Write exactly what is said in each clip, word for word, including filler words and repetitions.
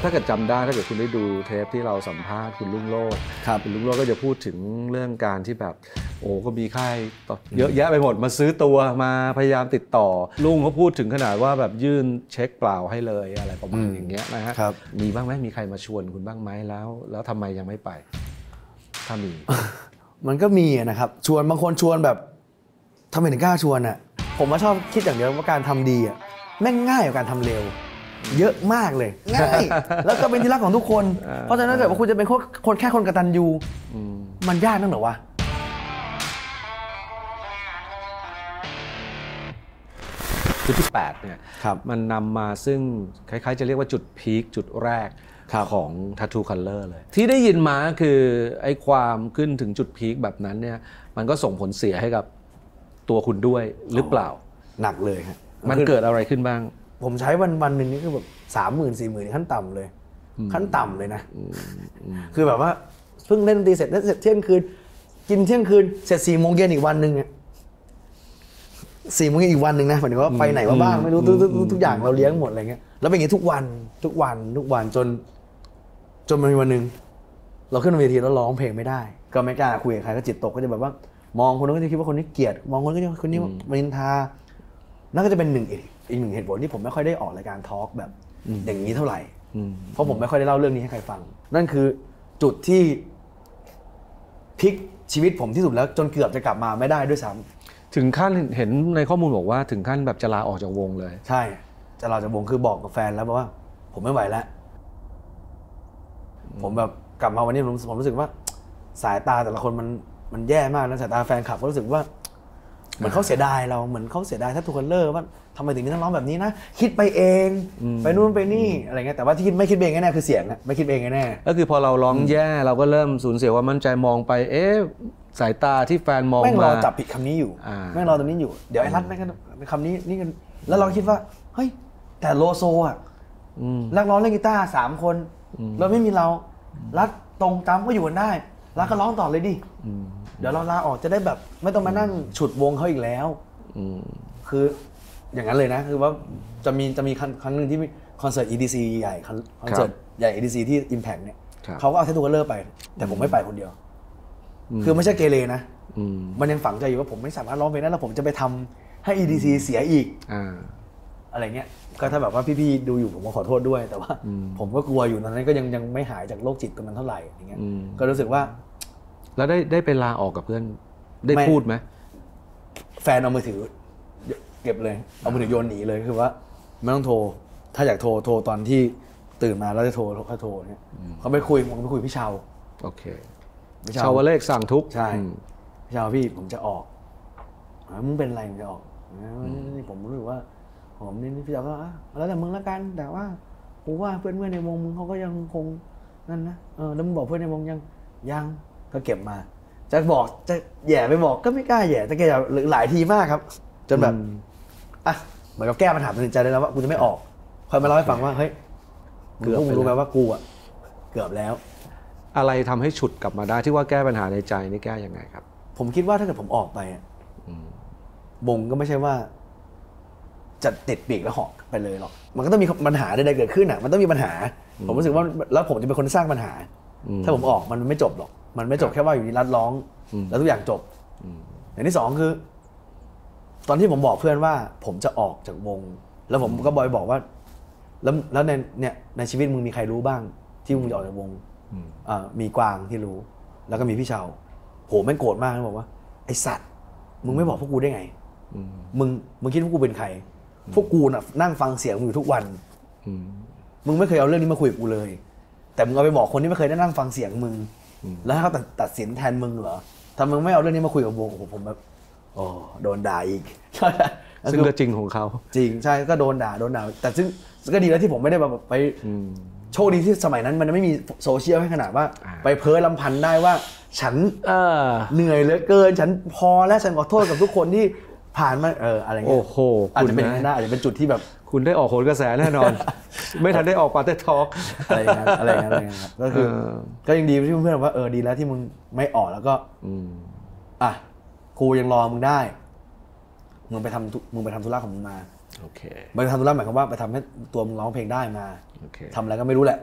ถ้าเกิดจำได้ถ้าเกิดคุณได้ดูเทปที่เราสัมภาษณ์คุณลุงโลดคุณลุงโลดก็จะพูดถึงเรื่องการที่แบบโอ้ก็มีค่ายเยอะแยะไปหมดมาซื้อตัวมาพยายามติดต่อลุงเขาพูดถึงขนาดว่าแบบยื่นเช็คเปล่าให้เลยอะไรประมาณอย่างเงี้ยนะฮะมีบ้างไหมมีใครมาชวนคุณบ้างไหมแล้วแล้วทำไมยังไม่ไปถ้ามีมันก็มีนะครับชวนบางคนชวนแบบทำไมถึงกล้าชวนอ่ะผมมาชอบคิดอย่างเดียวว่าการทำดีอ่ะแม่งง่ายกว่าการทำเร็วเยอะมากเลยง่ายแล้วก็เป็นที่รักของทุกคนเพราะฉะนั้นถ้าเกิดว่าคุณจะเป็นคนแค่คนกตัญญูมันยากนั่นเหรอวะจุดที่แปดเนี่ยมันนำมาซึ่งคล้ายๆจะเรียกว่าจุดพีคจุดแรกของ Tattoo Color เลยที่ได้ยินมาคือไอ้ความขึ้นถึงจุดพีคแบบนั้นเนี่ยมันก็ส่งผลเสียให้กับตัวคุณด้วยหรือเปล่าหนักเลยครับมันเกิดอะไรขึ้นบ้างผมใช้วันวันหนึ่งนี่คือแบบสามหมื่นสี่หมื่นขั้นต่ำเลยขั้นต่ำเลยนะคือแบบว่าเพิ่งเล่นดนตรีเสร็จเสร็จเที่ยงคืนกินเที่ยงคืนเสร็จสี่โมงเย็นอีกวันหนึ่งเนี่ยสี่โมงเย็นอีกวันหนึ่งนะหมายถึงว่าไปไหนมาบ้างไม่รู้ทุกอย่างเราเลี้ยงหมดอะไรเงี้ยแล้วเป็นอย่างนี้ทุกวันทุกวันทุกวันจนจนมีวันหนึ่งเราขึ้นเวทีแล้วร้องเพลงไม่ได้ก็ไม่กล้าคุยกับใครก็จิตตกก็จะแบบว่ามองคนนั้นก็จะคิดว่าคนนี้เกลียดมองคนนี้ก็จะคนนี้มินทานั่นก็จะเป็นหนึ่งอีกหนึ่งเหตุผลที่ผมไม่ค่อยได้ออกรายการทอล์กแบบอย่างนี้เท่าไหร่เพราะผมไม่ค่อยได้เล่าเรื่องนี้ให้ใครฟังนั่นคือจุดที่พลิกชีวิตผมที่สุดแล้วจนเกือบจะกลับมาไม่ได้ด้วยซ้ำถึงขั้นเห็นในข้อมูลบอกว่าถึงขั้นแบบจะลาออกจากวงเลยใช่จะลาจากวงคือบอกกับแฟนแล้วว่าผมไม่ไหวแล้วผมแบบกลับมาวันนี้ผมผมรู้สึกว่าสายตาแต่ละคนมันมันแย่มากนะสายตาแฟนคลับก็รู้สึกว่าเหมือนเขาเสียดายเราเหมือนเขาเสียดายถ้าทุกคนเลิกว่าทำไมถึงมีนักร้องแบบนี้นะคิดไปเองไปนู่นไปนี่อะไรเงี้ยแต่ว่าที่คิดไม่คิดเองแน่คือเสียงนะไม่คิดเองแน่ก็คือพอเราร้องแย่เราก็เริ่มสูญเสียความมั่นใจมองไปเอ๊ะสายตาที่แฟนมองมาแม่งรอจับผิดคำนี้อยู่แม่งรอตรงนี้อยู่เดี๋ยวไอ้รัฐแม่งก็คำนี้นี่กันแล้วเราคิดว่าเฮ้ยแต่โลโซอ่ะนักร้องเล่นกีตาร์สามคนเราไม่มีเรารัฐตรงจำก็อยู่กันได้รัฐก็ร้องต่อเลยดิเดี๋ยวเราลาออกจะได้แบบไม่ต้องมานั่งฉุดวงเขาอีกแล้วคืออย่างนั้นเลยนะคือว่าจะมีจะมีครั้งหนึ่งที่คอนเสิร์ต อี ดี ซี ใหญ่คอนเสิร์ตใหญ่ อี ดี ซี ที่ Impact เนี่ยเขาก็เอาTattoo Colorไปแต่ผมไม่ไปคนเดียวคือไม่ใช่เกเรนะมันยังฝังใจอยู่ว่าผมไม่สามารถร้องเพลงได้แล้วผมจะไปทำให้ อี ดี ซี เสียอีกอะไรเงี้ยก็ถ้าแบบว่าพี่ๆดูอยู่ผมก็ขอโทษด้วยแต่ว่าผมก็กลัวอยู่ตอนนั้นก็ยังยังไม่หายจากโรคจิตตรงนั้นเท่าไหร่อย่างเงี้ยก็รู้สึกว่าแล้วได้ได้ไปลาออกกับเพื่อนได้พูดไหมแฟนเอามือถือเก็บเลยเอามือถือโยนหนีเลยคือว่าไม่ต้องโทรถ้าอยากโทรโทรตอนที่ตื่นมาแล้วจะโทรเขาโทรเนี่ยเขาไปคุยผมไปคุยพี่ชาวโอเคชาวเลขสั่งทุกใช่พี่ชาวพี่ผมจะออกมึงเป็นอะไรมึงจะออกนี่ผมรู้สึกว่าผมนี่พี่ชาวก็แล้วแต่มึงละกันแต่ว่ากูว่าเพื่อนเพื่อนในวงมึงเขาก็ยังคงนั่นนะเออแล้วมึงบอกเพื่อนในวงยังยังก็เก็บมาจะบอกจะแย่ไปบอกก็ไม่กล้าแย่แต่แกหลายทีมากครับจนแบบอ่ะเหมือนกับแก้ปัญหาตัดสินใจได้แล้วว่ากูจะไม่ออกคอยมาเล่าให้ฟังว่าเฮ้ยเกือบรู้ไหมว่ากูอ่ะเกือบแล้วอะไรทำให้ฉุดกลับมาได้ที่ว่าแก้ปัญหาในใจนี่แก้ยังไงครับผมคิดว่าถ้าเกิดผมออกไปบงก็ไม่ใช่ว่าจะติดปีกแล้วเหาะไปเลยหรอกมันก็ต้องมีปัญหาใดๆเกิดขึ้นอ่ะมันต้องมีปัญหาผมรู้สึกว่าแล้วผมจะเป็นคนสร้างปัญหาถ้าผมออกมันไม่จบหรอกมันไม่จบแค่ว่าอยู่ดีรัดร้องแล้วทุกอย่างจบอย่างที่สองคือตอนที่ผมบอกเพื่อนว่าผมจะออกจากวงแล้วผมก็บอยบอกว่าแล้วแล้วในเนี่ยในชีวิตมึงมีใครรู้บ้างที่มึงจะออกจากวงมีกวางที่รู้แล้วก็มีพี่เชาโหแม่งโกรธมากเลยบอกว่าไอสัตว์มึงไม่บอกพวกกูได้ไงมึงมึงคิดว่ากูเป็นใครพวกกูน่ะนั่งฟังเสียงมึงอยู่ทุกวันมึงไม่เคยเอาเรื่องนี้มาคุยกับกูเลยแต่มึงเอาไปบอกคนที่ไม่เคยได้นั่งฟังเสียงมึงแล้วให้เขาตัดสินแทนมึงเหรอถ้ามึงไม่เอาเรื่องนี้มาคุยกับวงผมแบบโอ้โดนด่าอีกซึ่งก็จริงของเขาจริงใช่ก็โดนด่าโดนด่าแต่ซึ่งก็ดีแล้วที่ผมไม่ได้แบบไปโชคดีที่สมัยนั้นมันไม่มีโซเชียลให้ขนาดว่าไปเพ้อลำพันได้ว่าฉันเหนื่อยเหลือเกินฉันพอแล้วฉันขอโทษกับทุกคนที่ผ่านมาเอออะไรเงี้ยโอ้โหอาจจะเป็นอย่างนั้นอาจจะเป็นจุดที่แบบคุณได้ออกโหนกระแสแน่นอนไม่ทันได้ออกปาเต้ทอล์กอะไรอย่างนั้นอะไรอย่างนั้นก็คือก็ยังดีที่เพื่อนบอกว่าเออดีแล้วที่มึงไม่ออกแล้วก็อ่ะกูยังรอมึงได้มึงไปทำมึงไปทำธุระของมึงมาโอเคไปทำธุระหมายความว่าไปทำให้ตัวมึงร้องเพลงได้มาทำอะไรก็ไม่รู้แหละ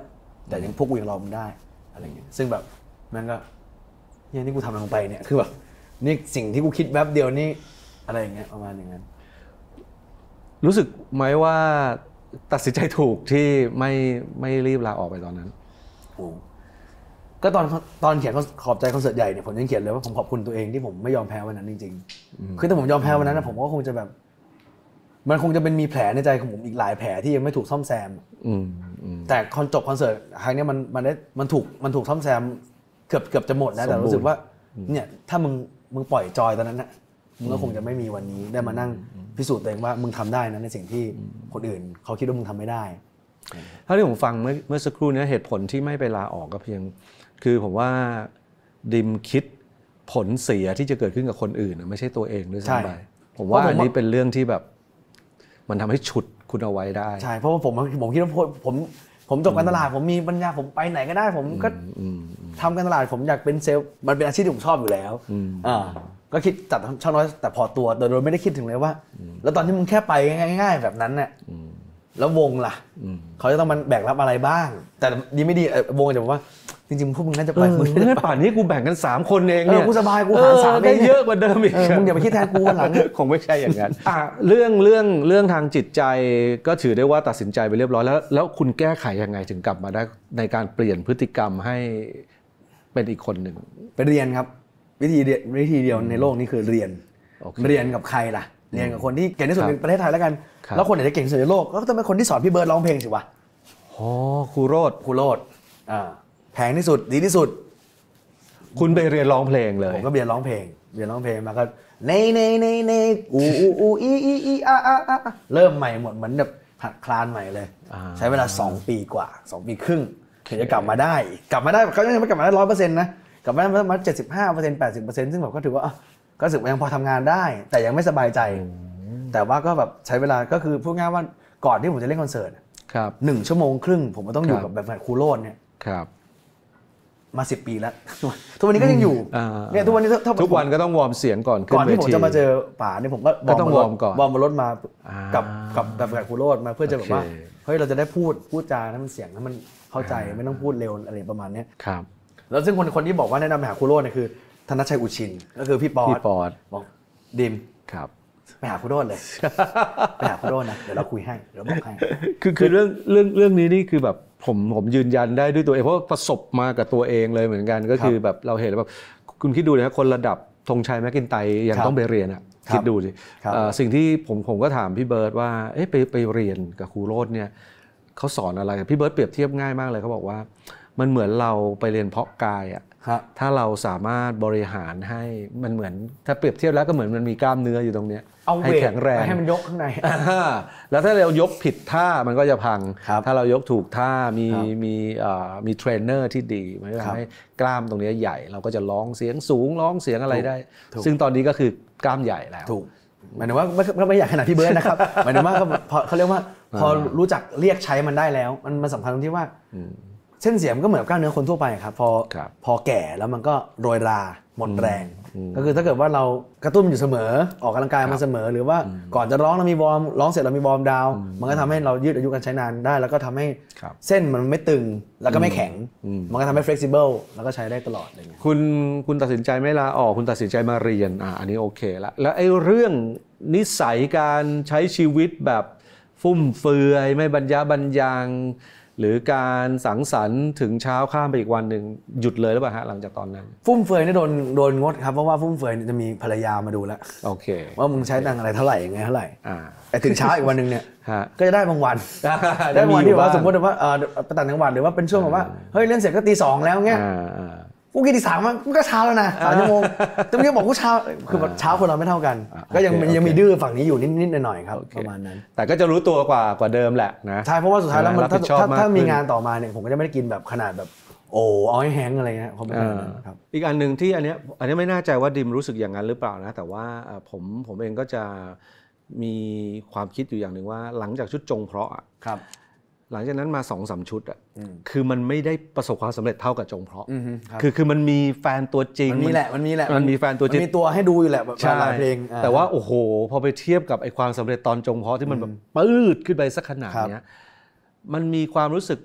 แต่ยังพวกกูยังรอมึงได้อะไรเงี้ยซึ่งแบบแม่งก็เนี่ยนี่กูทำลงไปเนี่ยคือแบบนี่สิ่งที่กูคิดแวบเดียวนี่อะไรอย่างเงี้ยประมาณอย่างนั้นรู้สึกไหมว่าตัดสินใจถูกที่ไม่ไม่รีบลาออกไปตอนนั้นโอ้ก็ตอนตอนเขียนขอบใจคอนเสิร์ตใหญ่เนี่ยผมยังเขียนเลยว่าผมขอบคุณตัวเองที่ผมไม่ยอมแพ้วันนั้นจริงๆคือถ้าผมยอมแพ้วันนั้นนะผมก็คงจะแบบมันคงจะเป็นมีแผลในใจของผมอีกหลายแผลที่ยังไม่ถูกซ่อมแซมแต่คอนจบคอนเสิร์ตครั้งนี้มันมันได้มันถูกมันถูกซ่อมแซมเกือบเกือบจะหมดนะแต่รู้สึกว่าเนี่ยถ้ามึงมึงปล่อยจอยตอนนั้นนะมึงก็คงจะไม่มีวันนี้ได้มานั่งพิสูจน์ตัวเองว่ามึงทำได้นะในสิ่งที่คนอื่นเขาคิดว่ามึงทำไม่ได้ถ้าที่ผมฟังเมื่อเมื่อสักครู่นี้เหตุผลที่ไม่ไปลาออกก็เพียงคือผมว่าดิมคิดผลเสียที่จะเกิดขึ้นกับคนอื่นไม่ใช่ตัวเองด้วยซ้ำไปผมว่าอันนี้เป็นเรื่องที่แบบมันทำให้ฉุดคุณเอาไว้ได้ใช่เพราะว่าผมผมคิดว่าผมผมจบการตลาดผมมีปัญญาผมไปไหนก็ได้ผมก็ทำการตลาดผมอยากเป็นเซลล์มันเป็นอาชีพที่ผมชอบอยู่แล้วอ่าก็คิดจัดช่างน้อยแต่พอตัวโดยไม่ได้คิดถึงเลยว่าแล้วตอนที่มึงแค่ไปง่ายๆแบบนั้นเนี่ยแล้ววงล่ะเขาจะต้องมันแบกรับอะไรบ้างแต่ดีไม่ดีวงจะบอกว่าจริงๆพวกมึงน่าจะไปมึงได้ป่านนี้กูแบ่งกันสามคนเองเนี่ยกูสบายกูหารสามได้เยอะกว่าเดิมอีกมึงอย่าไปคิดแทนกูวันหลังคงไม่ใช่อย่างนั้นเรื่องเรื่องเรื่องทางจิตใจก็ถือได้ว่าตัดสินใจไปเรียบร้อยแล้วแล้วคุณแก้ไขยังไงถึงกลับมาได้ในการเปลี่ยนพฤติกรรมให้เป็นอีกคนหนึ่งไปเรียนครับวิธีวิธีเดียวในโลกนี้คือเรียนเรียนกับใครล่ะเรียนกับคนที่เก่งที่สุดในประเทศไทยแล้วกันแล้วคนไหนจะเก่งที่สุดในโลกก็ต้องเป็นคนที่สอนพี่เบิร์ดร้องเพลงสิวะอ๋อครูโรดครูโรดอ่าแพงที่สุดดีที่สุดคุณไปเรียนร้องเพลงเลยผมก็เรียนร้องเพลงเรียนร้องเพลงมาก็เนเนเนเนอูอูอูอีอีอีอาอาอาเริ่มใหม่หมดเหมือนแบบหัดคลานใหม่เลยใช้เวลาสองปีกว่าสองปีครึ่งถึงจะกลับมาได้กลับมาได้เขายังไม่กลับมาได้ร้อยเปอร์เซ็นต์นะกลับมาได้ประมาณเจ็ดสิบห้าเปอร์เซ็นต์แปดสิบเปอร์เซ็นต์ซึ่งแบบก็ถือว่าก็รู้สึกว่ายังพอทำงานได้แต่ยังไม่สบายใจแต่ว่าก็แบบใช้เวลาก็คือพูดง่ายว่าก่อนที่ผมจะเล่นคอนเสิร์ตหนึ่งชั่วโมงครึ่งผมก็ต้องอยู่กับแบบครูโรดเนี่ยมาสิบปีแล้วทุกวันนี้ก็ยังอยู่เนี่ยทุกวันนี้ทุกวันก็ต้องวอร์มเสียงก่อนก่อนที่ผมจะมาเจอป๋าเนี่ยผมก็ต้องวอร์มก่อนวอร์มบนรถมากับกับแบบครูโรดมาเพื่อจะแบบว่าเฮ้ยเราจะได้พูดพูดจาให้มันเสียงให้มันเข้าใจไม่ต้องพูดเร็วอะไรประมาณนี้ครับแล้วซึ่งคนคนที่บอกว่าแนะนำไปหาครูโรดเนี่ยคือธนชัยอุชินก็คือพี่ปอดบอกดิมครับไปหาครูโรดเลยไปหาครูโรดนะเดี๋ยวเราคุยให้เดี๋ยวบอกให้คือคือเรื่องเรื่องเรื่องนี้นี่คือแบบผมผมยืนยันได้ด้วยตัวเองเพราะประสบมากับตัวเองเลยเหมือนกันก็คือแบบเราเห็นแล้วแบบคุณคิดดูนะคนระดับธงชัยแมคกินไตยังต้องไปเรียนอ่ะคิดดูสิสิ่งที่ผมผมก็ถามพี่เบิร์ดว่าเอ๊ะไปไปเรียนกับครูโรดเนี่ยเขาสอนอะไรพี่เบิร์ดเปรียบเทียบง่ายมากเลยเขาบอกว่ามันเหมือนเราไปเรียนเพาะกายอ่ะถ้าเราสามารถบริหารให้มันเหมือนถ้าเปรียบเทียบแล้วก็เหมือนมันมีกล้ามเนื้ออยู่ตรงเนี้ยให้แข็งแรงให้มันยกข้างในแล้วถ้าเรายกผิดท่ามันก็จะพังถ้าเรายกถูกท่ามีมีมีเทรนเนอร์ที่ดีมันจะทำให้กล้ามตรงนี้ใหญ่เราก็จะร้องเสียงสูงร้องเสียงอะไรได้ซึ่งตอนนี้ก็คือกล้ามใหญ่แล้วถูกหมายถึงว่าไม่ไม่อยากขนาดพี่เบิร์ดนะครับหมายถึงว่าเขาเรียกว่าพอรู้จักเรียกใช้มันได้แล้วมันมันสำคัญตรงที่ว่าเส้นเสียงก็เหมือนกับกล้ามเนื้อคนทั่วไปครับพอพอแก่แล้วมันก็โรยราหมดแรงก็คือถ้าเกิดว่าเรากระตุ้นอยู่เสมอออกกำลังกายมาเสมอหรือว่าก่อนจะร้องเรามีวอร์มร้องเสร็จเรามีวอร์มดาวมันก็ทำให้เรายืดอายุการใช้งานได้แล้วก็ทำให้เส้นมันไม่ตึงแล้วก็ไม่แข็งมันก็ทำให้ flexible แล้วก็ใช้ได้ตลอดอะไรเงี้ยคุณคุณตัดสินใจไม่ลาออกคุณตัดสินใจมาเรียนอ่ะอันนี้โอเคละแล้วไอ้เรื่องนิสัยการใช้ชีวิตแบบฟุ่มเฟือยไม่บรรยะบรรยังหรือการสังสรรค์ถึงเช้าข้ามไปอีกวันหนึ่งหยุดเลยหรือเปล่าฮะหลังจากตอนนั้นฟุ่มเฟือยนี่โดนโดนงดครับเพราะว่าฟุ่มเฟือยจะมีภรรยามาดูแล้วโอเคว่ามึงใช้ตังอะไรเท่าไหร่ยังไงเท่าไหร่แต่ถึงเช้าอีกวันหนึ่งเนี่ยก็จะได้บางวันได้บางวันที่ว่าสมมติว่าไปต่างจังหวัดหรือว่าเป็นช่วงแบบว่าเฮ้ยเล่นเสร็จก็ตีสองแล้วเงี้ยกูกินตีสามมันก็เช้าแล้วนะสามชั่วโมงแต่ไม่ได้บอกกูเช้าคือเช้าคนเราไม่เท่ากันก็ยังยังมีดื้อฝั่งนี้อยู่นิดๆหน่อยๆครับประมาณนั้นแต่ก็จะรู้ตัวกว่ากว่าเดิมแหละนะใช่เพราะว่าสุดท้ายแล้วมันถ้าถ้ามีงานต่อมาเนี่ยผมก็จะไม่ได้กินแบบขนาดแบบโอ้เอาให้แห้งอะไรเงี้ยผมไม่ได้ครับอีกอันหนึ่งที่อันเนี้ยอันนี้ไม่แน่ใจว่าดิมรู้สึกอย่างนั้นหรือเปล่านะแต่ว่าผมผมเองก็จะมีความคิดอยู่อย่างหนึ่งว่าหลังจากชุดจงเพราะครับหลังจากนั้นมา สองสาม ชุดอ่ะคือมันไม่ได้ประสบความสำเร็จเท่ากับจงเพราะคือคือมันมีแฟนตัวจริงมันมีแหละมันมีแหละมันมีแฟนตัวจริงมีตัวให้ดูอยู่แหละแบบหลายเพลงแต่ว่าโอ้โหพอไปเทียบกับไอ้ความสำเร็จตอนจงเพราะที่มันแบบปื้ดขึ้นไปสักขนาดเนี้ยมันมีความรู้สึก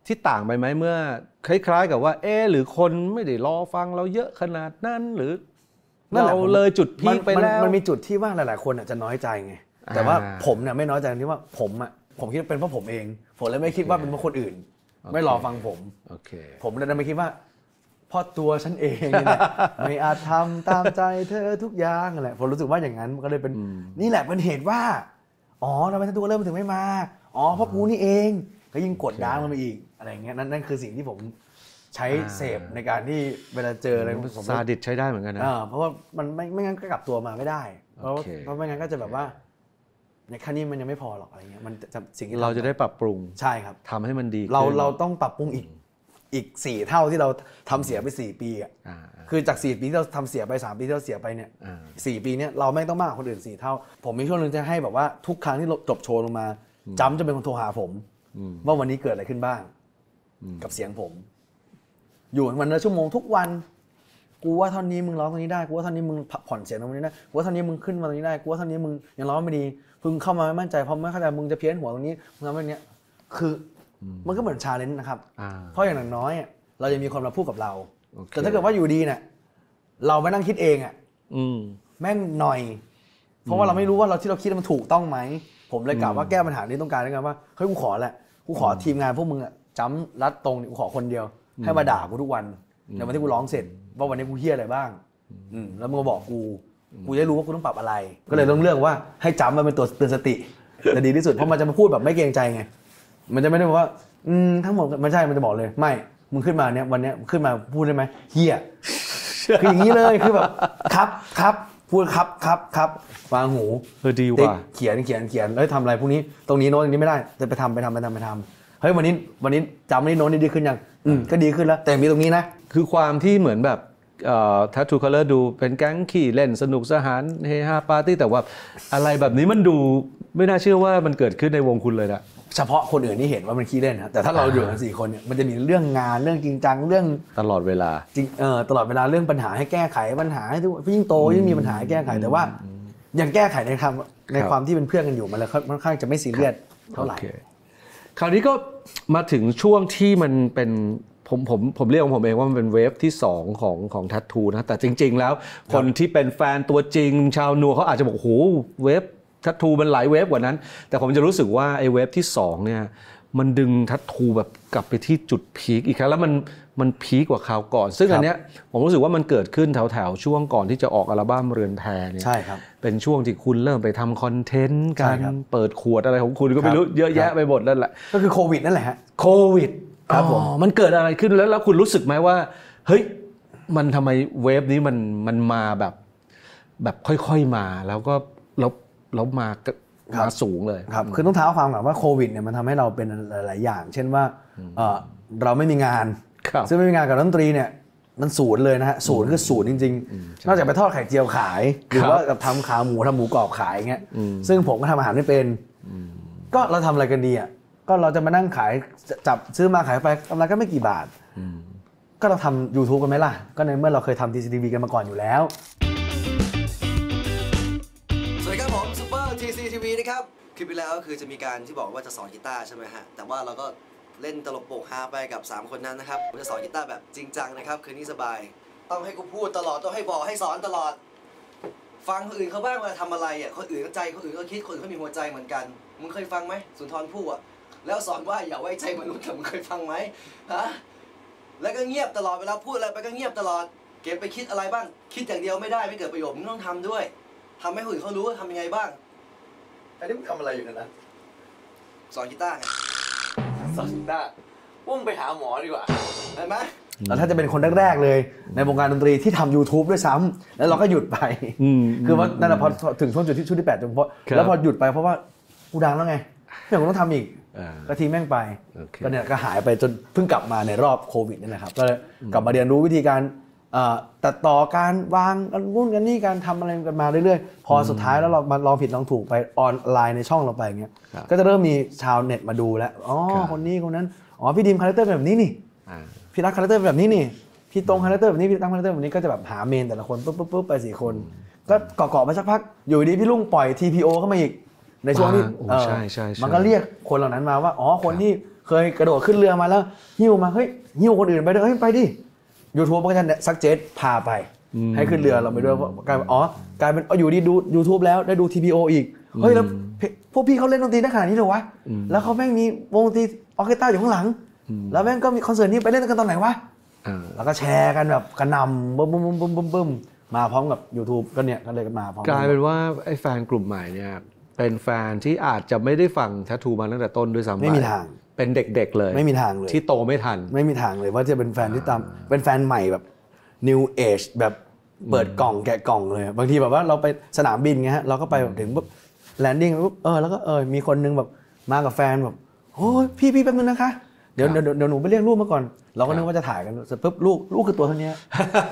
ที่ต่างไปไหมเมื่อคล้ายๆกับว่าเออหรือคนไม่ได้รอฟังเราเยอะขนาดนั้นหรือเราเลยจุดพีคไปแล้วมันมีจุดที่ว่าหลายๆคนอาจจะน้อยใจไงแต่ว่าผมเนี่ยไม่น้อยใจที่ว่าผมอ่ะผมคิดเป็นเพราะผมเองผมเลยไม่คิดว่าเป็นเพราะคนอื่นไม่รอฟังผมผมเลยไม่คิดว่าพอตัวฉันเองเนี่ยไม่อาจทำตามใจเธอทุกอย่างแหละผมรู้สึกว่าอย่างนั้นมันก็เลยเป็นนี่แหละเป็นเหตุว่าอ๋อทำไมตัวเริ่มถึงไม่มาอ๋อเพราะกูนี่เองก็ยิ่งกดดันมันไปอีกอะไรเงี้ยนั่นนั่นคือสิ่งที่ผมใช้เสพในการที่เวลาเจออะไรผมซาดิสใช้ได้เหมือนกันนะเพราะว่ามันไม่ไม่งั้นก็กลับตัวมาไม่ได้เพราะเพราะไม่งั้นก็จะแบบว่าในขั้นนี้มันยังไม่พอหรอกอะไรเงี้ยมันจะสิ่งที่เราจะได้ปรับปรุงใช่ครับทำให้มันดีเราเราต้องปรับปรุงอีกอีกสี่เท่าที่เราทำเสียไปสี่ปีอ่ะคือจากสี่ปีที่เราทำเสียไปสามปีที่เราเสียไปเนี่ยสี่ปีเนี้ยเราไม่ต้องมากกว่าคนอื่นสี่เท่าผมมีช่วงนึงจะให้แบบว่าทุกครั้งที่จบโชว์ลงมาจำจะเป็นคนโทรหาผมว่าวันนี้เกิดอะไรขึ้นบ้างกับเสียงผมอยู่วันละชั่วโมงทุกวันกูว่าเท่านี้มึงร้องตรงนี้ได้กูว่าเท่านี้มึงผ่อนเสียงตรงนี้ได้กูว่าเท่านี้มึงขึ้นมาตรงนี้ได้กูว่าเท่านี้มึงยังร้องไม่ดีพึงเข้ามาไม่มั่นใจเพราะไม่เข้าใจมึงจะเพี้ยนหัวตรงนี้มึงทำแบบนี้คือมันก็เหมือนชาเลนจ์นะครับเพราะอย่างน้อยเราจะมีคนมาพูดกับเราแต่ถ้าเกิดว่าอยู่ดีเนี่ยเราไม่นั่งคิดเองอ่ะแม่งหน่อยเพราะว่าเราไม่รู้ว่าเราที่เราคิดมันถูกต้องไหมผมเลยกล่าวว่าแก้ปัญหานี้ต้องการด้วยกันว่าเฮ้ยกูขอแหละกูขอทีมงานพวกมึงอ่ะจ้ำรัดตรงกูขอคนเดียวให้มาด่ากูทุกวันในวันที่กูร้องเสร็จว่าวันนี้กูเฮี้ยอะไรบ้างแล้วมึงมาบอกกูกูจะรู้ว่ากูต้องปรับอะไรก็เลยต้องเลือกว่าให้จำมาเป็นตัวเตือนสติจะดีที่สุดเพราะมันจะมาพูดแบบไม่เกรงใจไงมันจะไม่ได้บอกว่าอืมทั้งหมดไม่ใช่มันจะบอกเลยไม่มึงขึ้นมาเนี้ยวันเนี้ยขึ้นมาพูดได้ไหมเฮี้ยคืออย่างนี้เลยคือแบบครับครับพูดครับครับครับวางหูเออดีว่ะเขียนเขียนเขียนเฮ้ยทำอะไรพวกนี้ตรงนี้โน้ตตรงนี้ไม่ได้จะไปทำไปทำไปทำไปทำเฮ้ยวันนี้วันนี้จำวันนี้โน้ตนี่ดีขึ้นยังอืมก็ดีขึ้นแล้วแต่มีตรงนี้นะคือความที่เหมือนแบบเอ่อ Tattoo Color ดูเป็นแก๊งขี่เล่นสนุกสนานเฮฮาปาร์ตี้แต่ว่าอะไรแบบนี้มันดูไม่น่าเชื่อว่ามันเกิดขึ้นในวงคุณเลยนะเฉพาะคนอื่นที่เห็นว่ามันขี้เล่นนะแต่ถ้าเราอยู่กันสี่คนเนี่ยมันจะมีเรื่องงานเรื่องจริงจังเรื่องตลอดเวลาจริงเออตลอดเวลาเรื่องปัญหาให้แก้ไขปัญหาให้ยิ่งโตยิ่งมีปัญหาให้แก้ไขแต่ว่ายังแก้ไขในคำในความที่เป็นเพื่อนกันอยู่มันเลยค่อนข้างจะไม่ซีเรียสเท่าไหร่คราวนี้ก็มาถึงช่วงที่มันเป็นผมผมผมเรียกของผมเองว่ามันเป็นเวฟที่สองของของทัตทูนะแต่จริงๆแล้วคนที่เป็นแฟนตัวจริงชาวนัวเขาอาจจะบอกโอ้โหเวฟทัตทูมันหลายเวฟกว่านั้นแต่ผมจะรู้สึกว่าไอ้เวฟที่สองเนี่ยมันดึงทัตทูแบบกลับไปที่จุดพีคอีกครั้งแล้วมันมันพีคกว่าคราวก่อนซึ่งอันเนี้ยผมรู้สึกว่ามันเกิดขึ้นแถวๆช่วงก่อนที่จะออกอัลบั้มเรือนแพเนี่ยใช่ครับเป็นช่วงที่คุณเริ่มไปทำคอนเทนต์การเปิดขวดอะไรของคุณก็ไม่รู้เยอะแยะไปหมดนั่นแหละก็คือโควิดนั่นแหละฮะโควิดครับผมมันเกิดอะไรขึ้นแล้วแล้วคุณรู้สึกไหมว่าเฮ้ยมันทำไมเวฟนี้มันมันมาแบบแบบค่อยๆมาแล้วก็แล้วแล้วมามาสูงเลยครับคือต้องท้าความก่อนว่าโควิดเนี่ยมันทำให้เราเป็นหลายๆอย่างเช่นว่าเราไม่มีงานซึ่งไม่มีงานกับดนตรีเนี่ยมันศูนย์เลยนะฮะศูนย์คือศูนย์จริงๆนอกจากไปทอดไข่เจียวขายหรือว่ากับทำขาหมูทำหมูกรอบขายเงี้ยซึ่งผมก็ทำอาหารไม่เป็นก็เราทำอะไรกันดีอ่ะก็เราจะมานั่งขายจับซื้อมาขายไปกำไรก็ไม่กี่บาทก็เราทำ YouTube กันไหมล่ะก็ในเมื่อเราเคยทำ ที ซี ที วี กันมาก่อนอยู่แล้วสวัสดีครับผมซุปเปอร์ ที ซี ที วี นะครับคลิปที่แล้วก็คือจะมีการที่บอกว่าจะสอนกีตาร์ใช่ไหมฮะแต่ว่าเราก็เล่นตลกโปกฮาไปกับสามคนนั้นนะครับผมจะสอนกีตาร์แบบจริงจังนะครับคืนนี้สบายต้องให้กูพูดตลอดต้องให้บอกให้สอนตลอดฟังคนอื่นเขาบ้างเวลาทำอะไรอ่ะคนอื่นก็ใจคนอื่นก็คิดคนอื่นก็มีหัวใจเหมือนกันมึงเคยฟังไหมสุนทรภู่อ่ะแล้วสอนว่าอย่าไว้ใจมนุษย์มึงเคยฟังไหมฮะแล้วก็เงียบตลอดเวลาพูดอะไรไปก็เงียบตลอดเก็บไปคิดอะไรบ้างคิดอย่างเดียวไม่ได้ไม่เกิดประโยชน์มึงต้องทำด้วยทำให้คนอื่นเขารู้ว่าทำยังไงบ้างอันนี้มึงทำอะไรอยู่กันนะสอนกีตาร์ไงสอนกีตาร์พุ่งไปหาหมอดีกว่าเห็นไหมแล้วถ้าจะเป็นคนแรกๆเลยในวงการดนตรีที่ทำ YouTube ด้วยซ้ำแล้วเราก็หยุดไปคือว่านั่นแหละพอถึงช่วงจุดที่ชุดที่แปดจนเพราะแล้วพอหยุดไปเพราะว่ากูดังแล้วไงไม่ผมต้องทำอีกก็ทิ้งแม่งไปก็เนี่ยก็หายไปจนเพิ่งกลับมาในรอบโควิดนี่แหละครับก็เลยกลับมาเรียนรู้วิธีการตัดต่อการวางกันวุ่นกันนี่การทำอะไรกันมาเรื่อยๆพอสุดท้ายแล้วเรามาลองผิดลองถูกไปออนไลน์ในช่องเราไปอย่างเงี้ยก็จะเริ่มมีชาวเน็ตมาดูแล้วอ๋อคนนี้คนนั้นอ๋อพี่ดิมคาแรคเตอร์แบบนี้นี่พี่รักคาแรคเตอร์แบบนี้นี่พี่ตรงคาแรคเตอร์แบบนี้พี่ตั้งคาแรคเตอร์แบบนี้ก็จะแบบหาเมนแต่ละคนปุ๊บปุ๊บปุ๊บไปสี่คนก็เกาะๆไปสักพักอยู่ดีพี่ลุงปล่อย ที พี โอ เข้ามาอีกในช่วงที่มันก็เรียกคนเหล่านั้นมาว่าอ๋อคนที่เคยกระโดดขึ้นเรือมาแล้วหิ้วมาเฮ้ยหิ้วคนอื่นไปด้วยเฮ้ยไปดิ YouTube ก็จะซักเจตพาไปให้ขึ้นเรือเราไปด้วยกลายเป็นอ๋อกลายเป็นอยู่ดีดู YouTube แล้วได้ดู ที พี โอ อีกเฮ้ยแล้วพวกพี่เขาเล่นดนตรีได้ขนาดนี้เหรอวะแล้วเขาแม่งมีวงดนตรีออร์เคสตราอยู่ข้างหลังแล้วแม่งก็มีคอนเสิร์ตนี้ไปเล่นกันตอนไหนวะแล้วก็แชร์กันแบบกระหน่ำบึ้มบึ้มบึ้มบึ้มบึ้มบึ้มมาพร้อมกับ YouTube ก็เนี่ยก็เลยมาพร้อมกลายเป็นว่าไอ้แฟนกลุ่มใหม่เนี่ยเป็นแฟนที่อาจจะไม่ได้ฟังแททูมาตั้งแต่ต้นด้วยซ้ำไม่มีทางเป็นเด็กๆเลยไม่มีทางเลยที่โตไม่ทันไม่มีทางเลยว่าจะเป็นแฟนที่ตามเป็นแฟนใหม่แบบ New Age แบบเปิดกล่องแกะกล่องเลยบางทีแบบว่าเราไปสนามบินไงฮะเราก็ไปถึงปุ๊บแลนดิ้งปุ๊บเออแล้วก็เออมีคนนึงแบบมากับแฟนแบบโอ้ยพี่พี่แป๊บนึงนะคะเดี๋ยวเดี๋ยวเดี๋ยวหนูไปเรียกลูกมาก่อนเราก็นึกว่าจะถ่ายกันเสร็จปุ๊บลูกลูกคือตัวเท่านี้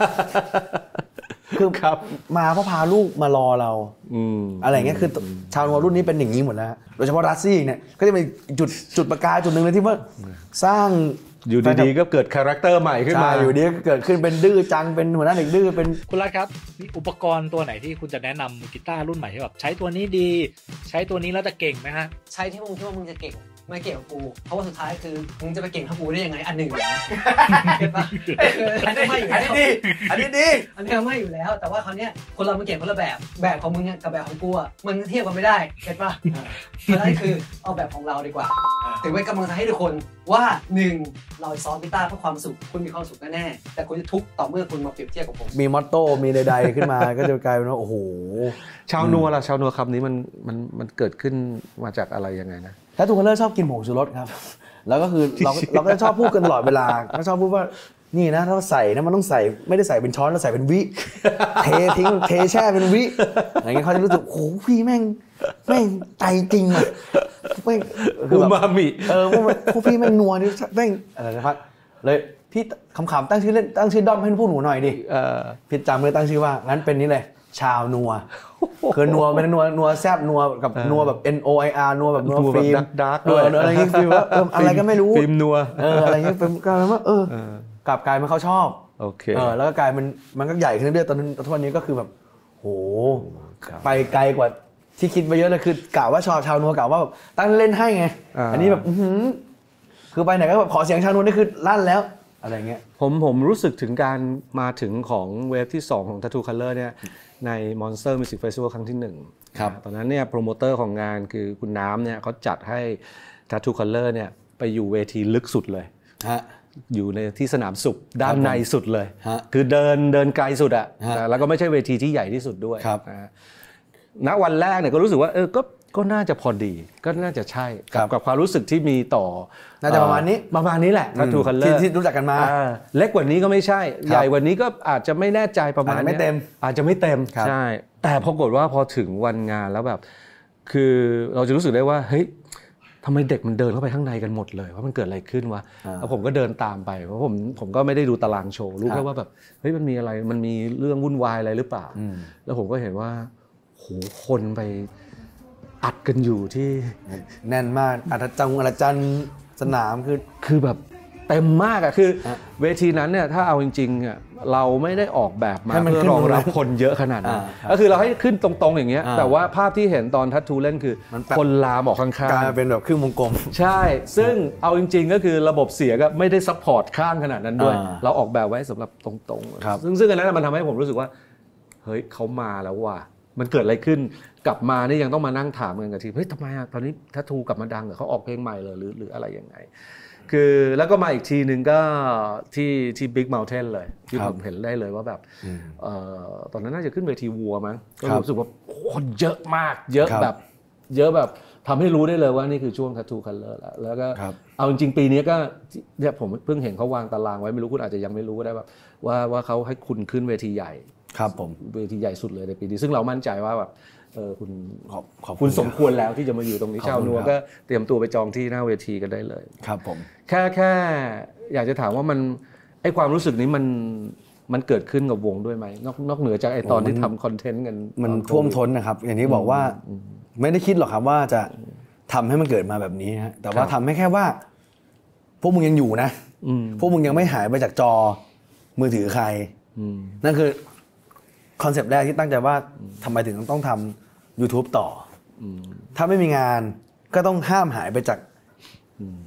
คือมาเพราะพาลูกมารอเราอะไรเงี้ยคือชาวโนรุ่นนี้เป็นอย่างนี้หมดแล้วโดยเฉพาะรัสซี่เนี่ยก็จะเป็นจุดจุดประกายจุดหนึ่งเลยที่ว่าสร้างอยู่ดีๆก็เกิดคาแรคเตอร์ใหม่ขึ้นมาอยู่ดีก็เกิดขึ้นเป็นดื้อจังเป็นหัวหน้าเด็กดื้อเป็นคุณรัฐครับมีอุปกรณ์ตัวไหนที่คุณจะแนะนำกีตาร์รุ่นใหม่ที่แบบใช้ตัวนี้ดีใช้ตัวนี้แล้วจะเก่งไหมฮะใช้ที่มึงคิดว่ามึงจะเก่งไม่เก่งกับกูเพราะว่าสุดท้ายคือมึงจะไปเก่งเท่ากูได้ยังไงอันหนึ่งนะเก็ตปะอันนี้ไม่อันนี้ดีอันนี้ดีอันนี้ไม่อยู่แล้วแต่ว่าคราวนี้คนเรามันเก่งคนละแบบแบบของมึงกับแบบของกูอ่ะมันเทียบกันไม่ได้เก็ตปะเพราะฉะนั้นคือเอาแบบของเราดีกว่าถึงเป็นกำลังใจให้ทุกคนว่าหนึ่งเราซ้อมกีตาร์เพื่อความสุขคุณมีความสุขแน่ๆแต่คุณจะทุกข์ต่อเมื่อคุณมาเปรียบเทียบกับผมมีมอตโต้มีใดๆขึ้นมาก็จะกลายเป็นว่าโอ้โหชาวนัวล่ะชาวนัวคำนี้มันมันมันเกิดขึ้นมาจากอะไรยังไงนะถ้าทุกคนเลิกชอบกินผงชูรสครับแล้วก็คือเราเราก็ชอบพูดกันตลอดเวลาก็ชอบพูดว่านี่นะถ้าใส่นะมันต้องใส่ไม่ได้ใส่เป็นช้อนแล้วใส่เป็นวิเททิ้งเทแช่เป็นวิอย่างเงี้ยเขาจะรู้สึกโอ้โหพี่แม่งแม่งใจจริงอ่ะแม่งคือแบบมามิเออพวกพี่แม่งนัวนี่แม่งอะไรนะครับเลยพี่ขำๆตั้งชื่อเล่นตั้งชื่อด้อมให้พวกหนูหน่อยดิพี่จำเลยตั้งชื่อว่างั้นเป็นนี้เลยชาวนัวคือนัวเป็นนัวนัวแซบนัวกับนัวแบบ N O I R นัวแบบนัวฟิล์มดาร์กด้วยอะไรอย่างเงี้ยฟิล์มว่าอะไรก็ไม่รู้ฟิล์มนัวเอออะไรอย่างเงี้ยฟิล์มกลายเป็นว่าเออกลับกลายเป็นเขาชอบโอเคเออแล้วก็กลายมันมันก็ใหญ่ขึ้นเรื่อยๆตอนนั้นทุกวันนี้ก็คือแบบโหไปไกลกว่าที่คิดไปเยอะเลยคือกล่าวว่าชาวชาวนัวกล่าวว่าแบบตั้งเล่นให้ไงอันนี้แบบคือไปไหนก็แบบขอเสียงชาวนัวนี่คือลั่นแล้วอะไรเงี้ยผมผมรู้สึกถึงการมาถึงของเวฟที่สองของ Tattoo Color เนี่ยใน Monster Music Festival ครั้งที่หนึ่งครับตอนนั้นเนี่ยโปรโมเตอร์ของงานคือคุณน้ำเนี่ยเขาจัดให้ Tattoo Color เนี่ยไปอยู่เวทีลึกสุดเลยอยู่ในที่สนามสุขด้านในสุดเลยคือเดินเดินไกลสุดอะแล้วก็ไม่ใช่เวทีที่ใหญ่ที่สุดด้วยณวันแรกเนี่ยก็รู้สึกว่าเออก็ก็น่าจะพอดีก็น่าจะใช่กับกับความรู้สึกที่มีต่อน่าจะประมาณนี้ประมาณนี้แหละ Tattoo Color ที่รู้จักกันมาเล็กกว่านี้ก็ไม่ใช่ใหญ่กว่านี้ก็อาจจะไม่แน่ใจประมาณนี้ไม่เต็มอาจจะไม่เต็มใช่แต่ปรากฏว่าพอถึงวันงานแล้วแบบคือเราจะรู้สึกได้ว่าเฮ้ยทำไมเด็กมันเดินเข้าไปข้างในกันหมดเลยว่ามันเกิดอะไรขึ้นวะแล้วผมก็เดินตามไปเพราะผมผมก็ไม่ได้ดูตารางโชว์รู้แค่ว่าแบบเฮ้ยมันมีอะไรมันมีเรื่องวุ่นวายอะไรหรือเปล่าแล้วผมก็เห็นว่าโหคนไปอัดกันอยู่ที่แน่นมากอัดจังอัดจันสนามคือคือแบบเต็มมากอะคือเวทีนั้นเนี่ยถ้าเอาจริงๆอะเราไม่ได้ออกแบบมาเพื่อรองรับคนเยอะขนาดนั้นก็คือเราให้ขึ้นตรงๆอย่างเงี้ยแต่ว่าภาพที่เห็นตอนทัตทูเล่นคือคนลามออกข้างๆกลายเป็นแบบครึ่งวงกลมใช่ซึ่งเอาจริงๆก็คือระบบเสียงก็ไม่ได้ซัพพอร์ตข้างขนาดนั้นด้วยเราออกแบบไว้สำหรับตรงๆซึ่งซึ่งอันนั้นมันทำให้ผมรู้สึกว่าเฮ้ยเขามาแล้วว่ะมันเกิดอะไรขึ้นกลับมานี่ยังต้องมานั่งถามกันกับทีมเฮ้ยทำไมอ่ะตอนนี้ทัตทูกลับมาดังเหรอเขาออกเพลงใหม่เลยหรือหรืออะไรยังไงคือแล้วก็มาอีกทีนึงก็ที่ที่ Big Mountain เลยที่ผมเห็นได้เลยว่าแบบตอนนั้นน่าจะขึ้นเวทีวัวมั้งก็รู้สึกว่าคนเยอะมากเยอะแบบเยอะแบบทำให้รู้ได้เลยว่านี่คือช่วง Tattoo Color แล้วแล้วก็เอาจริงๆปีนี้ก็เนี่ยผมเพิ่งเห็นเขาวางตารางไว้ไม่รู้คุณอาจจะยังไม่รู้ก็ได้แบบว่าว่าเขาให้คุณขึ้นเวทีใหญ่ครับผมเวทีใหญ่สุดเลยในปีนี้ซึ่งเรามั่นใจว่าแบบเออคุณคุณสมควรแล้วที่จะมาอยู่ตรงนี้ชาวนัวก็เตรียมตัวไปจองที่หน้าเวทีกันได้เลยครับผมแค่แค่อยากจะถามว่ามันไอความรู้สึกนี้มันมันเกิดขึ้นกับวงด้วยไหมนอกนอกเหนือจากไอตอนที่ทำคอนเทนต์กันมันท่วมท้นนะครับอย่างที่บอกว่าไม่ได้คิดหรอกครับว่าจะทำให้มันเกิดมาแบบนี้ฮะแต่ว่าทำให้แค่ว่าพวกมึงยังอยู่นะพวกมึงยังไม่หายไปจากจอมือถือใครนั่นคือคอนเซปต์แรกที่ตั้งใจว่าทำไมถึงต้องทำ YouTube ต่อถ้าไม่มีงานก็ต้องห้ามหายไปจาก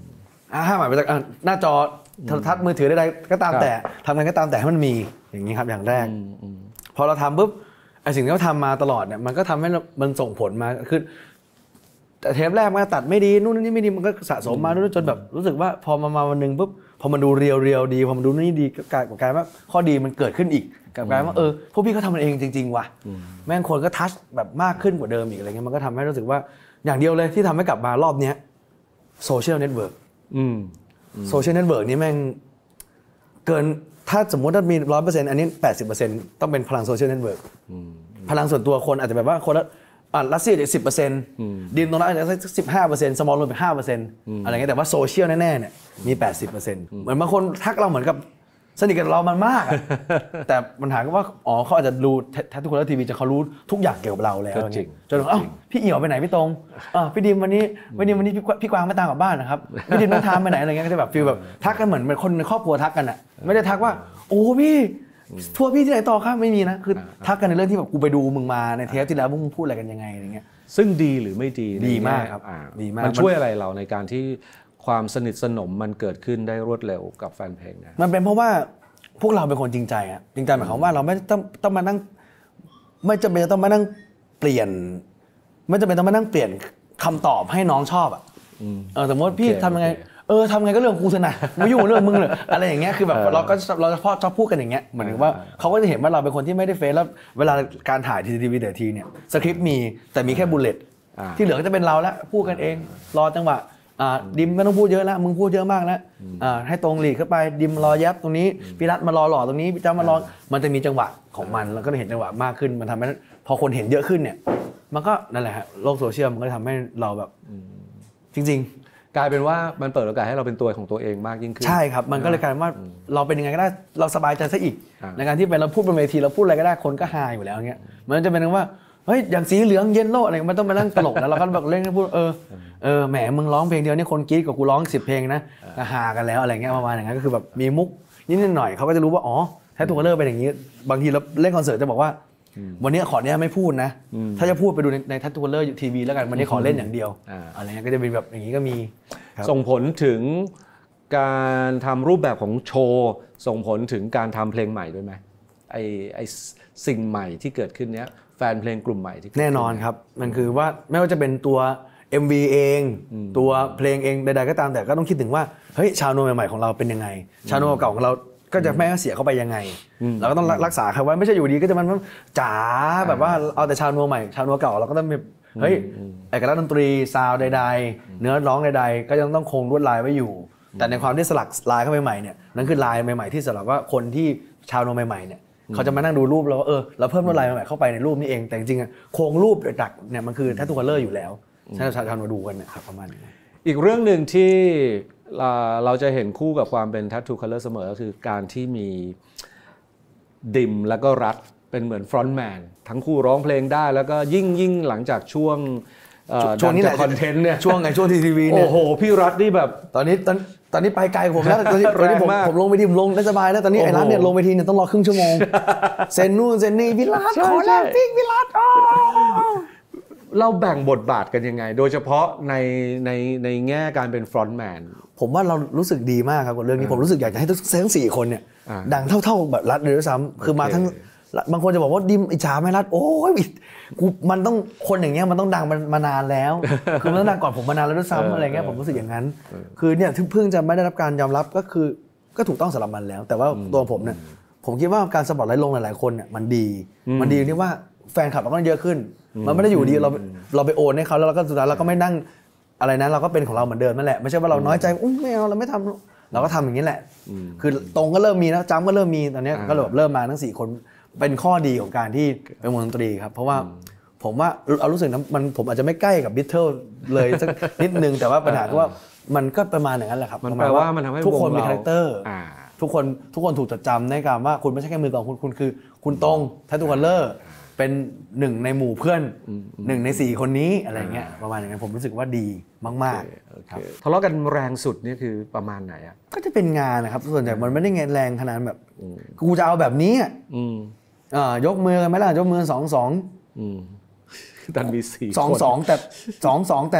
อ่าห้ามหายไปจากหน้าจอโทรทัศน์มือถือใดๆก็ตามแต่ทำงานก็ตามแต่ให้มันมีอย่างนี้ครับอย่างแรกพอเราทำปุ๊บไอสิ่งที่เราทำมาตลอดเนี่ยมันก็ทำให้มันส่งผลมาคือแต่เทปแรกมันตัดไม่ดีนู่นนี่ไม่ดีมันก็สะสมมาจนแบบรู้สึกว่าพอมามาวันนึงปุ๊บพอมันดูเรียวเรียวดีพอมันดูนี่ดีกลายกลายว่าข้อดีมันเกิดขึ้นอีกกลายว่าเออพวกพี่เขาทำมันเองจริงๆว่ะแม่งคนก็ทัชแบบมากขึ้นกว่าเดิมอีกอะไรเงี้ยมันก็ทำให้รู้สึกว่าอย่างเดียวเลยที่ทำให้กลับมารอบเนี้ยโซเชียลเน็ตเวิร์กโซเชียลเน็ตเวิร์กนี่แม่งเกินถ้าสมมติว่ามีร้อยเปอร์เซ็นต์อันนี้แปดสิบเปอร์เซ็นต์ต้องเป็นพลังโซเชียลเน็ตเวิร์กพลังส่วนตัวคนอาจจะแบบว่าคนละอ่ารัสเซียจะสิบเปอร์เซ็นต์ดินตรงนั้นอาจจะสักสิบห้าเปอร์เซ็นต์สมอลลงไปห้าเปอร์เซ็นต์อะไรเงี้ยแต่ว่าโซเชียลแน่ๆเนี่ยมีแปดสิบเปอร์เซ็นต์เหมือนบางคนทักเราเหมือนกับสนิทกับเรามันมากแต่ปัญหาก็ว่าอ๋อเขาอาจจะดูแททุกคนแล้วทีวีจะเขารู้ทุกอย่างเกี่ยวกับเราแล้วจริงจนเอ้าพี่เอี่ยวไปไหนพี่ตรงอ่าพี่ดิมวันนี้วันนี้วันนี้พี่กวางไม่ตามกลับบ้านนะครับพี่ดิมน้องทามไปไหนอะไรเงี้ยก็จะแบบฟีลแบบทักกันเหมือนเป็นคนในครอบครัวทักกันอ่ะไม่ได้ทักว่าโอ้พี่ทัวร์พี่ที่ไหนต่อครับไม่มีนะคือทักกันในเรื่องที่แบบกูไปดูมึงมาในเทปที่แล้วมึงพูดอะไรกันยังไงอะไรเงี้ยซึ่งดีหรือไม่ดีดีมากครับดีมากมันช่วยอะไรเราในการที่ความสนิทสนมมันเกิดขึ้นได้รวดเร็วกับแฟนเพลงนะมันเป็นเพราะว่าพวกเราเป็นคนจริงใจอะจริงใจหมายความว่าเราไม่ต้องต้องมานั่งไม่จำเป็นต้องมานั่งเปลี่ยนไม่จำเป็นต้องมานั่งเปลี่ยนคำตอบให้น้องชอบอะเออสมมติพี่ทำยังไงเออทำไงก็เรื่องกูเถอะนะไม่ยุ่งเรื่องมึงเลยอะไรอย่างเงี้ยคือแบบเราก็เราจะพอชอบพูดกันอย่างเงี้ยเหมือนว่าเขาก็จะเห็นว่าเราเป็นคนที่ไม่ได้เฟซแล้วเวลาการถ่ายทีทีวีเดอทีเนี่ยสคริปต์มีแต่มีแค่บุลเลตที่เหลือก็จะเป็นเราแล้วพูดกันเองรอจังหวะดิมไม่ต้องพูดเยอะแล้วมึงพูดเยอะมากแล้วให้ตรงหลีกเข้าไปดิมรอแยบตรงนี้พี่รัฐมารอหล่อตรงนี้พี่จ้ามารอมันจะมีจังหวะของมันแล้วก็เห็นจังหวะมากขึ้นมันทำให้พอคนเห็นเยอะขึ้นเนี่ยมันก็นั่นแหละฮะโลกโซเชียลมันก็ทำให้เราแบบจริงๆกลายเป็นว่ามันเปิดโอกาสให้เราเป็นตัวของตัวเองมากยิ่งขึ้นใช่ครับมันก็เลยกลายว่าเราเป็นยังไงก็ได้เราสบายใจซะอีกในการที่ไปเราพูดบนเวทีเราพูดอะไรก็ได้คนก็ฮาอยู่แล้วเงี้ยมันจะเป็นว่าเฮ้ยอย่างสีเหลืองเยลโล่อะไรมันต้องมานั่งตลกแล้วเราก็แบบเล่นพูดเออเออแหมมึงร้องเพลงเดียวนี่คนกรี๊ดกับกูร้องสิบเพลงนะก็ฮากันแล้วอะไรเงี้ยประมาณอย่างนั้นก็คือแบบมีมุกนิดหน่อยเขาก็จะรู้ว่าอ๋อแท้ทูคัลเลอร์เป็นอย่างนี้บางทีเราเล่นคอนเสิร์ตจะบอกว่าวันนี้ขอเนี้ยไม่พูดนะถ้าจะพูดไปดูในแท้ทูคัลเลอร์ทีวีแล้วกันวันนี้ขอเล่นอย่างเดียวอะไรเงี้ยก็จะเป็นแบบอย่างนี้ก็มีส่งผลถึงการทำรูปแบบของโชว์ส่งผลถึงการทำเพลงใหม่ด้วยไหมไอไอสิ่งใหม่ที่เกิดขึ้นเนี้ยแฟนเพลงกลุ่มใหม่ที่แน่นอนครับมันคือว่าไม่ว่าจะเป็นตัว เอ็ม วี เองตัวเพลงเองใดๆก็ตามแต่ก็ต้องคิดถึงว่าเฮ้ยชาวโนใหม่ๆของเราเป็นยังไงชาวโนเก่าของเราก็จะไม่เสียเข้าไปยังไงเราก็ต้องรักษาเขาไว้ไม่ใช่อยู่ดีก็จะมันจ๋าแบบว่าเอาแต่ชาวโนใหม่ชาวโนเก่าเราก็ต้องเฮ้ยเอกลักษณ์ดนตรีซาวด์ใดๆเนื้อร้องใดๆก็ยังต้องคงลวดลายไว้อยู่แต่ในความที่สลักลายเข้าไปใหม่เนี่ยนั่นคือลายใหม่ๆที่สำหรับว่าคนที่ชาวโนใหม่ๆเนี่ยเขาจะมานั่งดูรูปแล้วว่าเออเราเพิ่มลวดลายใหม่ๆเข้าไปในรูปนี้เองแต่จริงๆโครงรูปหลักเนี่ยมันคือแททูคัลเลอร์อยู่แล้วใช่ชาวชาวมาดูกันนะครับประมาณนี้อีกเรื่องหนึ่งที่เราจะเห็นคู่กับความเป็นแททูคัลเลอร์เสมอก็คือการที่มีดิมแล้วก็รัฐเป็นเหมือนฟรอนต์แมนทั้งคู่ร้องเพลงได้แล้วก็ยิ่งยิ่งหลังจากช่วงช่วงนี้แหละคอนเทนต์เนี่ยช่วงไงช่วงทีทีวีเนี่ยโอ้โหพี่รัฐนี่แบบตอนนี้ตอนตอนนี้ไปไกลผมแล้วตอนนี้ตอนนี้ผมผมลงไปทีมลงได้สบายแล้วตอนนี้ไอ้รัฐเนี่ยลงไปทีเนี่ยต้องรอครึ่งชั่วโมงเซนนู่นเซนนี่พี่รัฐขอแลกปิ้งพี่รัฐเราแบ่งบทบาทกันยังไงโดยเฉพาะในในในแง่การเป็นฟรอนต์แมนผมว่าเรารู้สึกดีมากครับกับเรื่องนี้ผมรู้สึกอยากจะให้ทั้งสี่คนเนี่ยดังเท่าๆแบบรัฐเลยด้วยซ้ำคือมาทั้งบางคนจะบอกว่าดิมอิจฉาไหมรัฐโอ้ยกูมันต้องคนอย่างเงี้ยมันต้องดังมานานแล้วคือมันต้องดังก่อนผมมานานแล้วด้วยซ้ำอะไรเงี้ยผมรู้สึกอย่างนั้นคือเนี่ยเพิ่งจะไม่ได้รับการยอมรับก็คือก็ถูกต้องสำหรับมันแล้วแต่ว่าตัวผมเนี่ยผมคิดว่าการสปอตไลท์ลงหลายๆคนเนี่ยมันดีมันดีที่ว่าแฟนคลับเราก็เยอะขึ้นมันไม่ได้อยู่ดีเราเราไปโอนให้เขาแล้วเราก็สุดท้ายเราก็ไม่นั่งอะไรนะเราก็เป็นของเราเหมือนเดิมนั่นแหละไม่ใช่ว่าเราน้อยใจอุ้ยไม่เอาเราไม่ทำเราก็ทำอย่างนี้แหละคือตรงก็เริ่มมีนะจ้ำก็เริ่มมีตอนนี้ก็เริ่มมาทั้งสี่คนเป็นข้อดีของการที่เป็นวงดนตรีครับเพราะว่าผมว่าเอารู้สึกนะมันผมอาจจะไม่ใกล้กับบิทเทิลเลยสักนิดนึงแต่ว่าปัญหาคือว่ามันก็ประมาณอย่างนั้นแหละครับมันแปลว่ามันทำให้ทุกคนมีคาแรคเตอร์ทุกคนทุกคนถูกจดจำในการว่าคุณไม่ใช่แค่มือกลองคุณคุณคือคุณตรงแททูคัลเลอร์เป็นหนึ่งในหมู่เพื่อนหนึ่งในสี่คนนี้อะไรเงี้ยประมาณอย่างนั้นผมรู้สึกว่าดีมากๆทะเลาะกันแรงสุดนี่คือประมาณไหนอ่ะก็จะเป็นงานนะครับส่วนใหญ่มันไม่ได้ไงแรงขนาดแบบกูจะเอาแบบนี้อ่ายกมือกันไหมล่ะยกมือสองสองดันมีสี่สองสองแต่สองสองแต่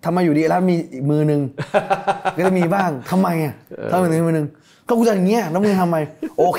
ทำไมอยู่ดีแล้วมีอีกมือนึง ก็จะมีบ้างทำไมอ่ะทำไมถึงมีมือนึงก็กูจะอย่างเงี้ยแล้วมึงทำไมโอเค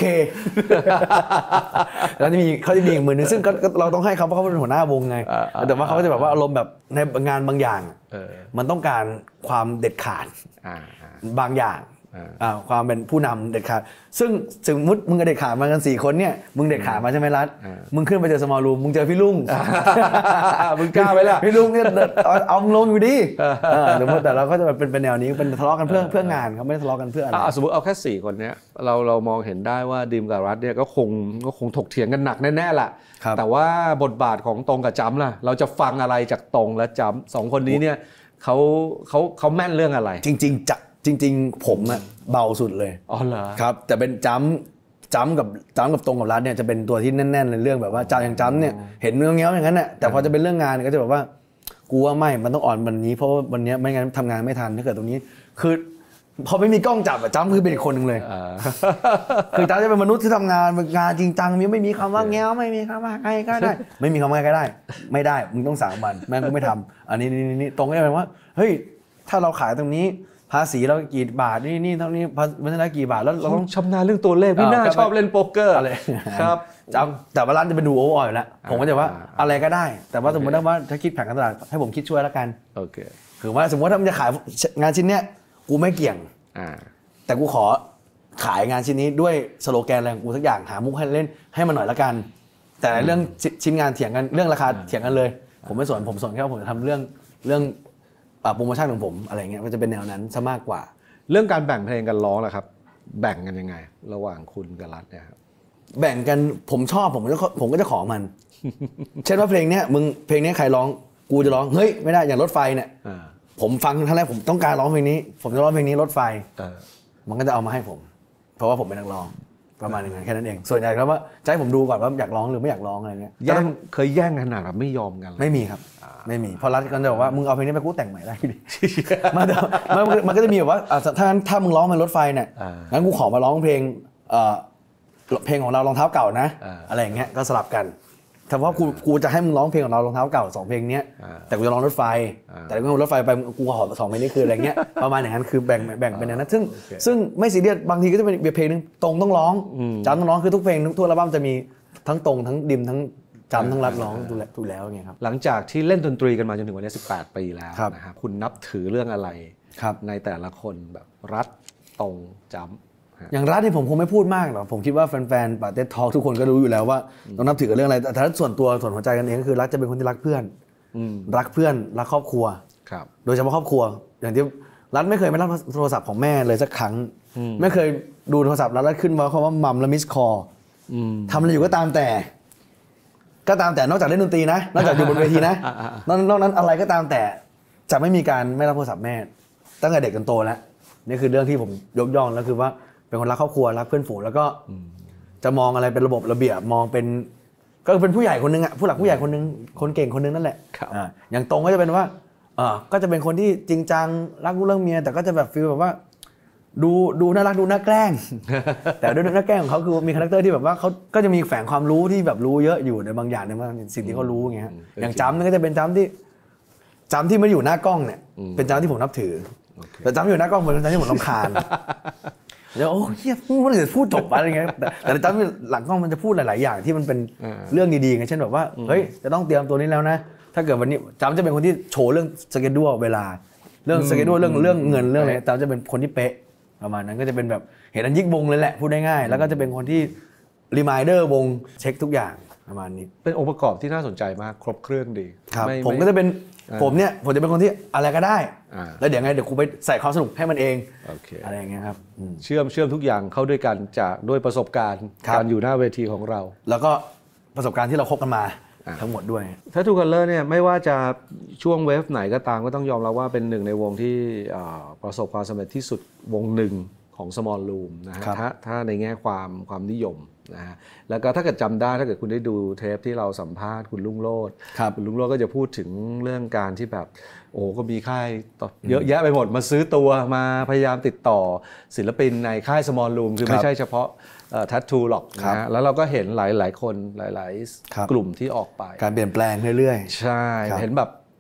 แล้วจะมีเขาจะมีอีกมือนึงซึ่งเราต้องให้เขาเพราะเขาเป็นหัวหน้าวงไงแต่ว่าเขาก็จะแบบว่าอารมณ์แบบในงานบางอย่างมันต้องการความเด็ดขาดบางอย่างความเป็นผู้นำเด็ดขาดซึ่งสมมติมึงกับเด็ดขาดมากันสี่คนเนี่ยมึงเด็ดขาดมาใช่ไหมรัฐมึงขึ้นไปเจอสมอลรูมมึงเจอพี่ลุงมึงกล้าไหมล่ะพี่ลุงเนี่ยเอาลงอยู่ดิสมมติแต่เราก็จะเป็นเป็นแนวนี้เป็นทะเลาะกันเพื่อเพื่องานเขาไม่ได้ทะเลาะกันเพื่ออะไรสมมติเอาแค่สี่คนเนี้ยเราเรามองเห็นได้ว่าดิมกับรัฐเนี่ยก็คงก็คงถกเถียงกันหนักแน่ๆล่ะแต่ว่าบทบาทของตรงกับจำล่ะเราจะฟังอะไรจากตรงและจำสองคนนี้เนี่ยเขาเขาเขาแม่นเรื่องอะไรจริงๆจะจริงๆผมอะเบาสุดเลยอ๋อเหรอครับแต่เป็นจ้ำจ้ำกับจ้ำกับตรงกับรัฐเนี่ยจะเป็นตัวที่แน่นๆในเรื่องแบบว่าจ้ำอย่างจ้ำเนี่ยเห็นเนื้อเงี้ยวอย่างนั้นน่ะแต่พอจะเป็นเรื่องงานก็จะแบบว่ากูว่าไม่มันต้องอ่อนวันนี้เพราะว่าวันนี้ไม่งั้นทำงานไม่ทันถ้าเกิดตรงนี้คือพอไม่มีกล้องจับอะจ้ำคือเป็นอีกคนหนึ่งเลยคือจ้ำจะเป็นมนุษย์ที่ทำงานงานจริงจังไม่มีคำว่าเงี้ยวไม่มีคำว่าไงก็ได้ไม่มีคำว่าไงก็ได้ไม่ได้มึงต้องสั่งมันแม่งก็ไม่ทำอันนี้นี่ตรงก็จะเป็นว่าเฮ้ยถ้าเราขายตรงนี้ภาษีเรากี่บาทนี่นี่เท่านี้มันได้กี่บาทแล้วเราต้องชำนาญเรื่องตัวเลขพี่น่าชอบเล่นโป๊กเกอร์อะไรครับจำแต่ว่าร้านจะเป็นดูโอเวอร์อยู่แล้วผมก็จะว่าอะไรก็ได้แต่ว่าสมมติว่าถ้าคิดแผนการตลาดให้ผมคิดช่วยแล้วกันโอเคคือว่าสมมติถ้ามันจะขายงานชิ้นเนี้ยกูไม่เกี่ยงแต่กูขอขายงานชิ้นนี้ด้วยสโลแกนอะไรของกูสักอย่างหามุกให้เล่นให้มันหน่อยละกันแต่เรื่องชิ้นงานเถียงกันเรื่องราคาเถียงกันเลยผมไม่สนผมสนแค่ว่าผมจะทำเรื่องเรื่องโปรโมชั่นของผมอะไรเงี้ยก็จะเป็นแนวนั้นซะมากกว่าเรื่องการแบ่งเพลงกันร้องล่ะครับแบ่งกันยังไงระหว่างคุณกับรัฐเนี่ยครับแบ่งกันผมชอบผมก็ผมก็จะขอมัน เช่นว่าเพลงเนี้ยมึงเพลงนี้ใครร้องกูจะร้องเฮ้ยไม่ได้อย่างรถไฟเนี่ยผมฟังครั้งแรกผมต้องการร้องเพลงนี้ผมจะร้องเพลงนี้รถไฟมันก็จะเอามาให้ผมเพราะว่าผมเป็นนักร้องประมาณอย่างนั้นแค่นั้นเองส่วนใหญ่ครับว่าจะให้ผมดูก่อนว่าอยากร้องหรือไม่อยากร้องอะไรเงี้ยแย่งเคยแย่งกันขนาดแบบไม่ยอมกันไม่มีครับไม่มีเพราะรัฐก็จะบอกว่ามึงเอาเพลงนี้ไปกูแต่งใหม่ได้ดิมันมันก็จะมีแบบว่าถ้าถ้ามึงร้องเป็นรถไฟเนี่ยงั้นกูขอมาร้องเพลงเพลงของเรารองเท้าเก่านะอะไรอย่างเงี้ยก็สลับกันแต่ว่ากูกูจะให้มึงร้องเพลงของเรารองเท้าเก่าสองเพลงเนี้ยแต่กูจะร้องรถไฟแต่กูรถไฟไปกูขอสองเพลงนี้คืออะไรเงี้ยประมาณอย่างนั้นคือแบ่งแบ่งเป็นอย่างนั้นซึ่งซึ่งไม่ซีเรียสบางทีก็จะเป็นเพลงนึงตรงต้องร้องจำต้องร้องคือทุกเพลงทุกอัลบั้มจะมีทั้งตรงทั้งดิมทั้งจำทั้งรัฐร้องถูกแล้วไงครับหลังจากที่เล่นดนตรีกันมาจนถึงวันนี้สิบแปดปีแล้วนะครับคุณนับถือเรื่องอะไรในแต่ละคนแบบรัฐตรงจำอย่างรัฐที่ผมคงไม่พูดมากหรอกผมคิดว่าแฟนๆปาเต้ทอล์กทุกคนก็รู้อยู่แล้วว่าต้องนับถือกับเรื่องอะไรแต่ถ้าส่วนตัวส่วนหัวใจกันเองก็คือรัฐจะเป็นคนที่รักเพื่อนรักเพื่อนรักครอบครัวโดยเฉพาะครอบครัวอย่างที่รัฐไม่เคยไม่รับโทรศัพท์ของแม่เลยสักครั้งไม่เคยดูโทรศัพท์แล้วขึ้นมาคำว่ามัมและมิสคอลทำอะไรอยู่ก็ตามแต่ก็ตามแต่นอกจากเล่นดนตรีนะนอกจากอยู่บนเวทีนะนอกนั้นอะไรก็ตามแต่จะไม่มีการไม่รับโทรศัพท์แม่ตั้งแต่เด็กจนโตแล้วนี่คือเรื่องที่ผมยกย่องแล้วคือว่าเป็นคนรักครอบครัวรักเพื่อนฝูงแล้วก็จะมองอะไรเป็นระบบระเบียบมองเป็นก็เป็นผู้ใหญ่คนนึงอ่ะผู้หลักผู้ใหญ่คนนึงคนเก่งคนนึงนั่นแหละอย่างตรงก็จะเป็นว่าก็จะเป็นคนที่จริงจังรักลูกเรื่องเมียแต่ก็จะแบบฟีลแบบว่าดูดูน่ารักดูน่าแกล้งแต่ด้วยน่าแกล้งของเขาคือมีคาแรคเตอร์ที่แบบว่าเขาก็จะมีแฝงความรู้ที่แบบรู้เยอะอยู่ในบางอย่างในบางสิ่งที่เขารู้อย่างเงี้ยอย่างจำนี่ก็จะเป็นจำที่จำที่ไม่อยู่หน้ากล้องเนี่ยเป็นจำที่ผมนับถือแต่จำอยู่หน้ากล้องเป็นจำที่ผมรำคาญแล้วโอ้เฮียพูดอะไรพูดจบอะไรเงี้ยแต่จำหลังกล้องมันจะพูดหลายๆอย่างที่มันเป็นเรื่องดีๆไงเช่นแบบว่าเฮ้ยจะต้องเตรียมตัวนี้แล้วนะถ้าเกิดวันนี้จำจะเป็นคนที่โชว์เรื่องสเกจดูลเวลาเรื่องสเกจดูลเรื่องเรื่องเงินเรื่องอะไรจำจะเป็นคนที่เป๊ะประมาณนั้นก็จะเป็นแบบเห็นอันยิกวงเลยแหละพูดง่ายๆแล้วก็จะเป็นคนที่รีมายเดอร์วงเช็คทุกอย่างประมาณนี้เป็นองค์ประกอบที่น่าสนใจมากครบเครื่องดีครับผมก็จะเป็นผมเนี่ยผมจะเป็นคนที่อะไรก็ได้แล้วเดี๋ยวไงเดี๋ยวกูไปใส่ความสนุกให้มันเองอะไรอย่างเงี้ยครับเชื่อมเชื่อมทุกอย่างเข้าด้วยกันจากด้วยประสบการณ์การอยู่หน้าเวทีของเราแล้วก็ประสบการณ์ที่เราคบกันมาทั้งหมดด้วยถ้าทูคัลเลอร์เนี่ยไม่ว่าจะช่วงเวฟไหนก็ตามก็ต้องยอมรับว่าเป็นหนึ่งในวงที่ประสบความสำเร็จที่สุดวงหนึ่งของ Small Room นะฮะถ้าถ้าในแง่ความความนิยมนะฮะแล้วก็ถ้าเกิดจำได้ถ้าเกิดคุณได้ดูเทปที่เราสัมภาษณ์คุณลุงโลดคุณลุงโลดก็จะพูดถึงเรื่องการที่แบบโอ้ก็มีค่ายเยอะแยะไปหมดมาซื้อตัวมาพยายามติดต่อศิลปินในค่าย Small Room คือไม่ใช่เฉพาะทัตทูหรอกนะฮะแล้วเราก็เห็นหลายๆคนหลายๆกลุ่มที่ออกไปการเปลี่ยนแปลงเรื่อยๆใช่เห็นแบบ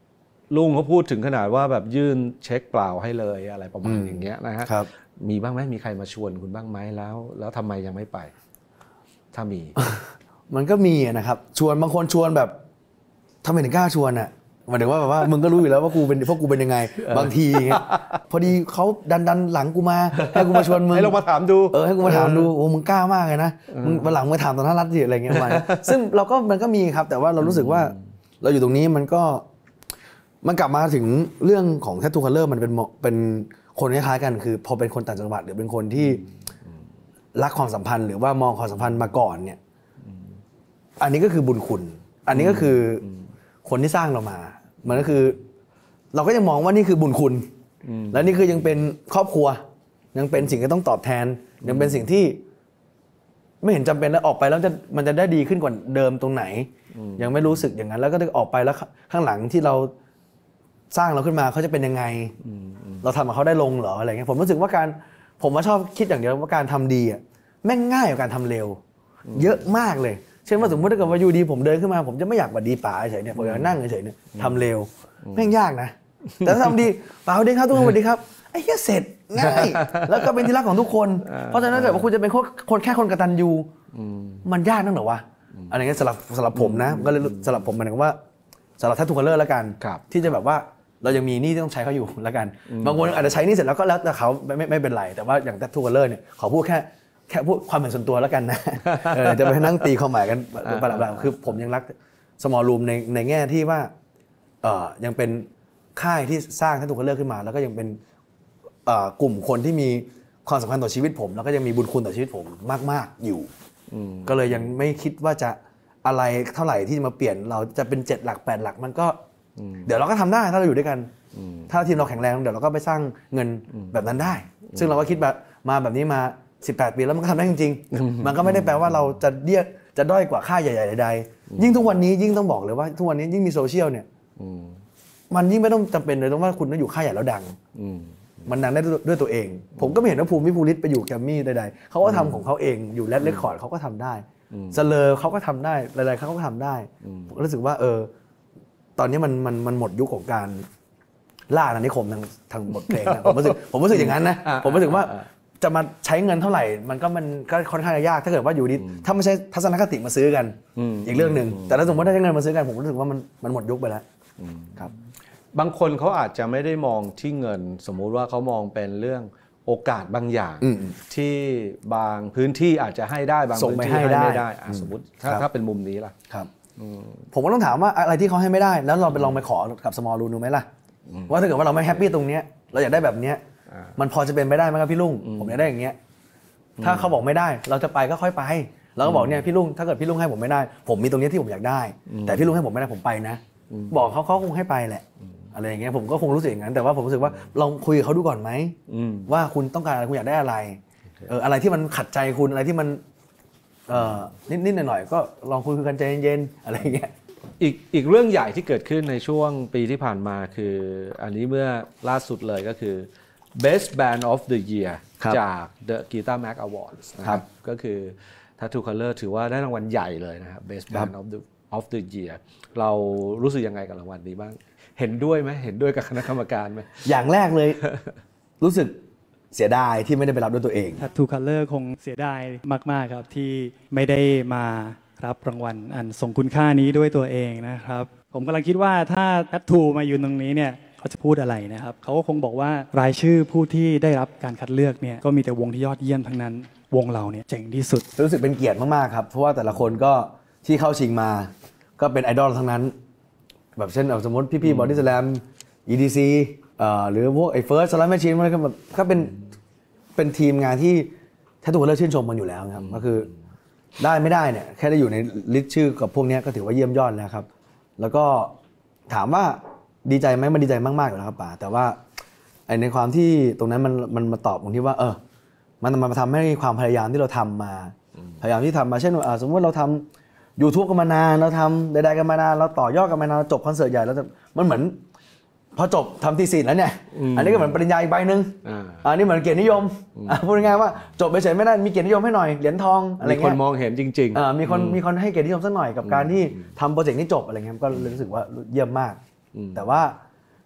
ลุงเขาพูดถึงขนาดว่าแบบยื่นเช็คเปล่าให้เลยอะไรประมาณอย่างเงี้ยนะฮะมีบ้างไหมมีใครมาชวนคุณบ้างไหมแล้ว แล้วทำไมยังไม่ไปถ้ามีมันก็มีนะครับชวนบางคนชวนแบบทำไมถึงกล้าชวนอ่ะหมายถึงว่าแบบว่ามึงก็รู้อยู่แล้วว่ากูเป็นพวกกูเป็นยังไงบางทีเงี้ยพอดีเขาดันดันหลังกูมาให้กูมาชวนมึงให้ลงมาถามดูเออให้กูมาถามดูโอ้มึงกล้ามากเลยนะมึงวันหลังมาถามตอนนั้นรัฐดิอะไรเงี้ยมาซึ่งเราก็มันก็มีครับแต่ว่าเรารู้สึกว่าเราอยู่ตรงนี้มันก็มันกลับมาถึงเรื่องของ Tattoo Color มันเป็นเป็นคนคล้ายๆกันคือพอเป็นคนต่างจังหวัดหรือเป็นคนที่รักความสัมพันธ์หรือว่ามองความสัมพันธ์มาก่อนเนี่ยอันนี้ก็คือบุญคุณอันนี้ก็คือคนที่สร้างเรามามันก็คือเราก็ยังมองว่านี่คือบุญคุณและนี่คือยังเป็นครอบครัวยังเป็นสิ่งที่ต้องตอบแทนยังเป็นสิ่งที่ไม่เห็นจำเป็นแล้วออกไปแล้วจะมันจะได้ดีขึ้นกว่าเดิมตรงไหนยังไม่รู้สึกอย่างนั้นแล้วก็ออกไปแล้วข้างหลังที่เราสร้างเราขึ้นมาเขาจะเป็นยังไงเราทำกับเขาได้ลงเหรออะไรเงี้ยผมรู้สึกว่าการผมว่าชอบคิดอย่างเดียวว่าการทำดีอ่ะแม่งง่ายกว่าการทำเร็วเยอะมากเลยเช่นว่าสมมติถ้าเกิดว่าอยู่ดีผมเดินขึ้นมาผมจะไม่อยากบัดดีป๋าเฉยเนี่ยผมอยากนั่งเฉยเนี่ยทำเร็วแม่งยากนะแต่ถ้าทำดีป๋าสวัสดีครับทุกคนสวัสดีครับไอ้เหี้ยเสร็จง่ายแล้วก็เป็นที่รักของทุกคนเพราะฉะนั้นถ้าเกิดว่าคุณจะเป็นคนแค่คนกตัญญูมันยากนั่นเหรอวะอะไรเงี้ยสำหรับสำหรับผมนะก็เลยสำหรับผมหมายถึงว่าสำหรับTattoo Colorแล้วกันที่จะแบบว่าเรายังมีหนี้ที่ต้องใช้เขาอยู่แล้วกันบางคนอาจจะใช้หนี้เสร็จแล้วก็แล้วแต่เขาไม่ไม่ไม่เป็นไรแต่ว่าอย่างTattoo Colorเนี่ยขอพูดแค่แค่พูดความเป็นส่วนตัวแล้วกันนะจะไปนั่งตีความหมายกันประหลาดๆคือผมยังรัก Small Room ในในแง่ที่ว่าเอ่อยังเป็นค่ายที่สร้าง Tattoo Colorขึ้นมาแล้วก็ยังเป็นเอ่อกลุ่มคนที่มีความสำคัญต่อชีวิตผมแล้วก็ยังมีบุญคุณต่อชีวิตผมมากๆอยู่ก็เลยยังไม่คิดว่าจะอะไรเท่าไหร่ที่จะมาเปลี่ยนเราจะเป็นเจ็ดหลักแปดหลักมันก็เดี๋ยวเราก็ทำได้ถ้าเราอยู่ด้วยกันถ้าทีมเราแข็งแรงเดี๋ยวเราก็ไปสร้างเงินแบบนั้นได้ซึ่งเราก็คิดแบบมาแบบนี้มาสิบแปดปีแล้วมันก็ทำได้จริงๆมันก็ไม่ได้แปลว่าเราจะเรียกจะด้อยกว่าค่ายใหญ่ๆใดๆยิ่งทุกวันนี้ยิ่งต้องบอกเลยว่าทุกวันนี้ยิ่งมีโซเชียลเนี่ยมันยิ่งไม่ต้องจำเป็นเลยต้องว่าคุณต้องอยู่ค่ายใหญ่แล้วดังมันดังได้ด้วยตัวเองผมก็ไม่เห็นว่าภูมิภูริศไปอยู่แกรมมี่ใดๆเขาก็ทำของเขาเองอยู่แรดเรคคอร์ดเขาก็ทำได้เซเลอร์เขาก็ทำได้หลายๆเขาก็ทำได้ผมรู้สึกว่าเออตอนนี้มันมันมันหมดยุคของการล่าอาณานิคมทางทางบทเพลงนะผมรู้สึกผมรู้สึกอย่างนั้นนะผมรู้สึกว่าจะมาใช้เงินเท่าไหร่มันก็มันก็ค่อนข้างยากถ้าเกิดว่าอยู่ดีถ้าไม่ใช่ทัศนคติมาซื้อกันอีกเรื่องนึงแต่ถ้าสมมติได้เงินมาซื้อกันผมรู้สึกว่ามันมันหมดยุคไปแล้วครับบางคนเขาอาจจะไม่ได้มองที่เงินสมมุติว่าเขามองเป็นเรื่องโอกาสบางอย่างที่บางพื้นที่อาจจะให้ได้บางพื้นที่ให้ไม่ได้สมมติถ้าถ้าเป็นมุมนี้ล่ะครับผมก็ต้องถามว่าอะไรที่เขาให้ไม่ได้แล้วเราไปลองไปขอกับ Small Room ดูไหมล่ะว่าถ้าเกิดว่าเราไม่แฮปปี้ตรงเนี้ยเราอยากได้แบบเนี้ยมันพอจะเป็นไปได้ไหมครับพี่ลุงผมอยากได้อย่างเงี้ยถ้าเขาบอกไม่ได้เราจะไปก็ค่อยไปเราก็บอกเนี่ยพี่ลุงถ้าเกิดพี่ลุงให้ผมไม่ได้ผมมีตรงนี้ที่ผมอยากได้แต่พี่ลุงให้ผมไม่ได้ผมไปนะบอกเขาเขาคงให้ไปแหละอะไรอย่างเงี้ยผมก็คงรู้สึกอย่างนั้นแต่ว่าผมรู้สึกว่าลองคุยกับเขาดูก่อนไหมว่าคุณต้องการอะไรคุณอยากได้อะไรเอออะไรที่มันขัดใจคุณอะไรที่มันเอ่อนิดๆหน่อยๆก็ลองคุยกันใจเย็นๆอะไรอย่างเงี้ยอีกอีกเรื่องใหญ่ที่เกิดขึ้นในช่วงปีที่ผ่านมาคืออันนี้เมื่อล่าสุดเลยก็คือ Best Band of the Year จาก The Guitar Mag Awards นะครับก็คือ Tattoo Color ถือว่าได้รางวัลใหญ่เลยนะครับ Best Band of the of the Year เรารู้สึกยังไงกับรางวัลนี้บ้างเห็นด้วยไหมเห็นด้วยกับคณะกรรมการไหมอย่างแรกเลย รู้สึกเสียดายที่ไม่ได้ไปรับด้วยตัวเอง Tattoo Color คงเสียดายมากๆครับที่ไม่ได้มารับรางวัลอันทรงคุณค่านี้ด้วยตัวเองนะครับผมกำลังคิดว่าถ้า Tattoo มายืนตรงนี้เนี่ยเขาจะพูดอะไรนะครับเขาก็คงบอกว่ารายชื่อผู้ที่ได้รับการคัดเลือกเนี่ยก็มีแต่วงที่ยอดเยี่ยมทั้งนั้นวงเราเนี่ยเจ๋งที่สุดรู้สึกเป็นเกียรติมากๆครับเพราะว่าแต่ละคนก็ที่เข้าชิงมาก็เป็นไอดอลทั้งนั้นแบบเช่นสมมติพี่ๆ Body Slam อี ดี ซี เอ่อหรือพวกไอ้ First Slam Machine มันก็แบบก็เป็นเป็นทีมงานที่Tattoo Colorชื่นชมมันอยู่แล้วครับก็คือได้ไม่ได้เนี่ยแค่ได้อยู่ในลิสต์ชื่อกับพวกนี้ก็ถือว่าเยี่ยมยอดแล้วครับแล้วก็ถามว่าดีใจไหมมันดีใจมากๆอยู่แล้วครับป๋าแต่ว่าไอ้ในความที่ตรงนั้นมันมันมาตอบตรงที่ว่าเออมันมันมาทำให้ความพยายามที่เราทำมาพยายามที่ทำมาเช่นสมมติเราทำ YouTube กันมานานเราทำใดๆกันมานานเราต่อยอดกันมานานเราจบคอนเสิร์ตใหญ่แล้วมันเหมือนพอจบทำทีสิทธิ์แล้วเนี่ยอันนี้ก็เหมือนปริญญาอีกใบหนึ่งอันนี้เหมือนเกียรตินิยมพูดง่ายๆว่าจบไปเฉยไม่ได้มีเกียรตินิยมให้หน่อยเหรียญทองอะไรเงี้ยมีคนมองเห็นจริงๆมีคนมีคนให้เกียรตินิยมสักหน่อยกับการที่ทำโปรเจกต์นี้จบอะไรเงี้ยก็รู้สึกว่าเยี่ยมมากแต่ว่า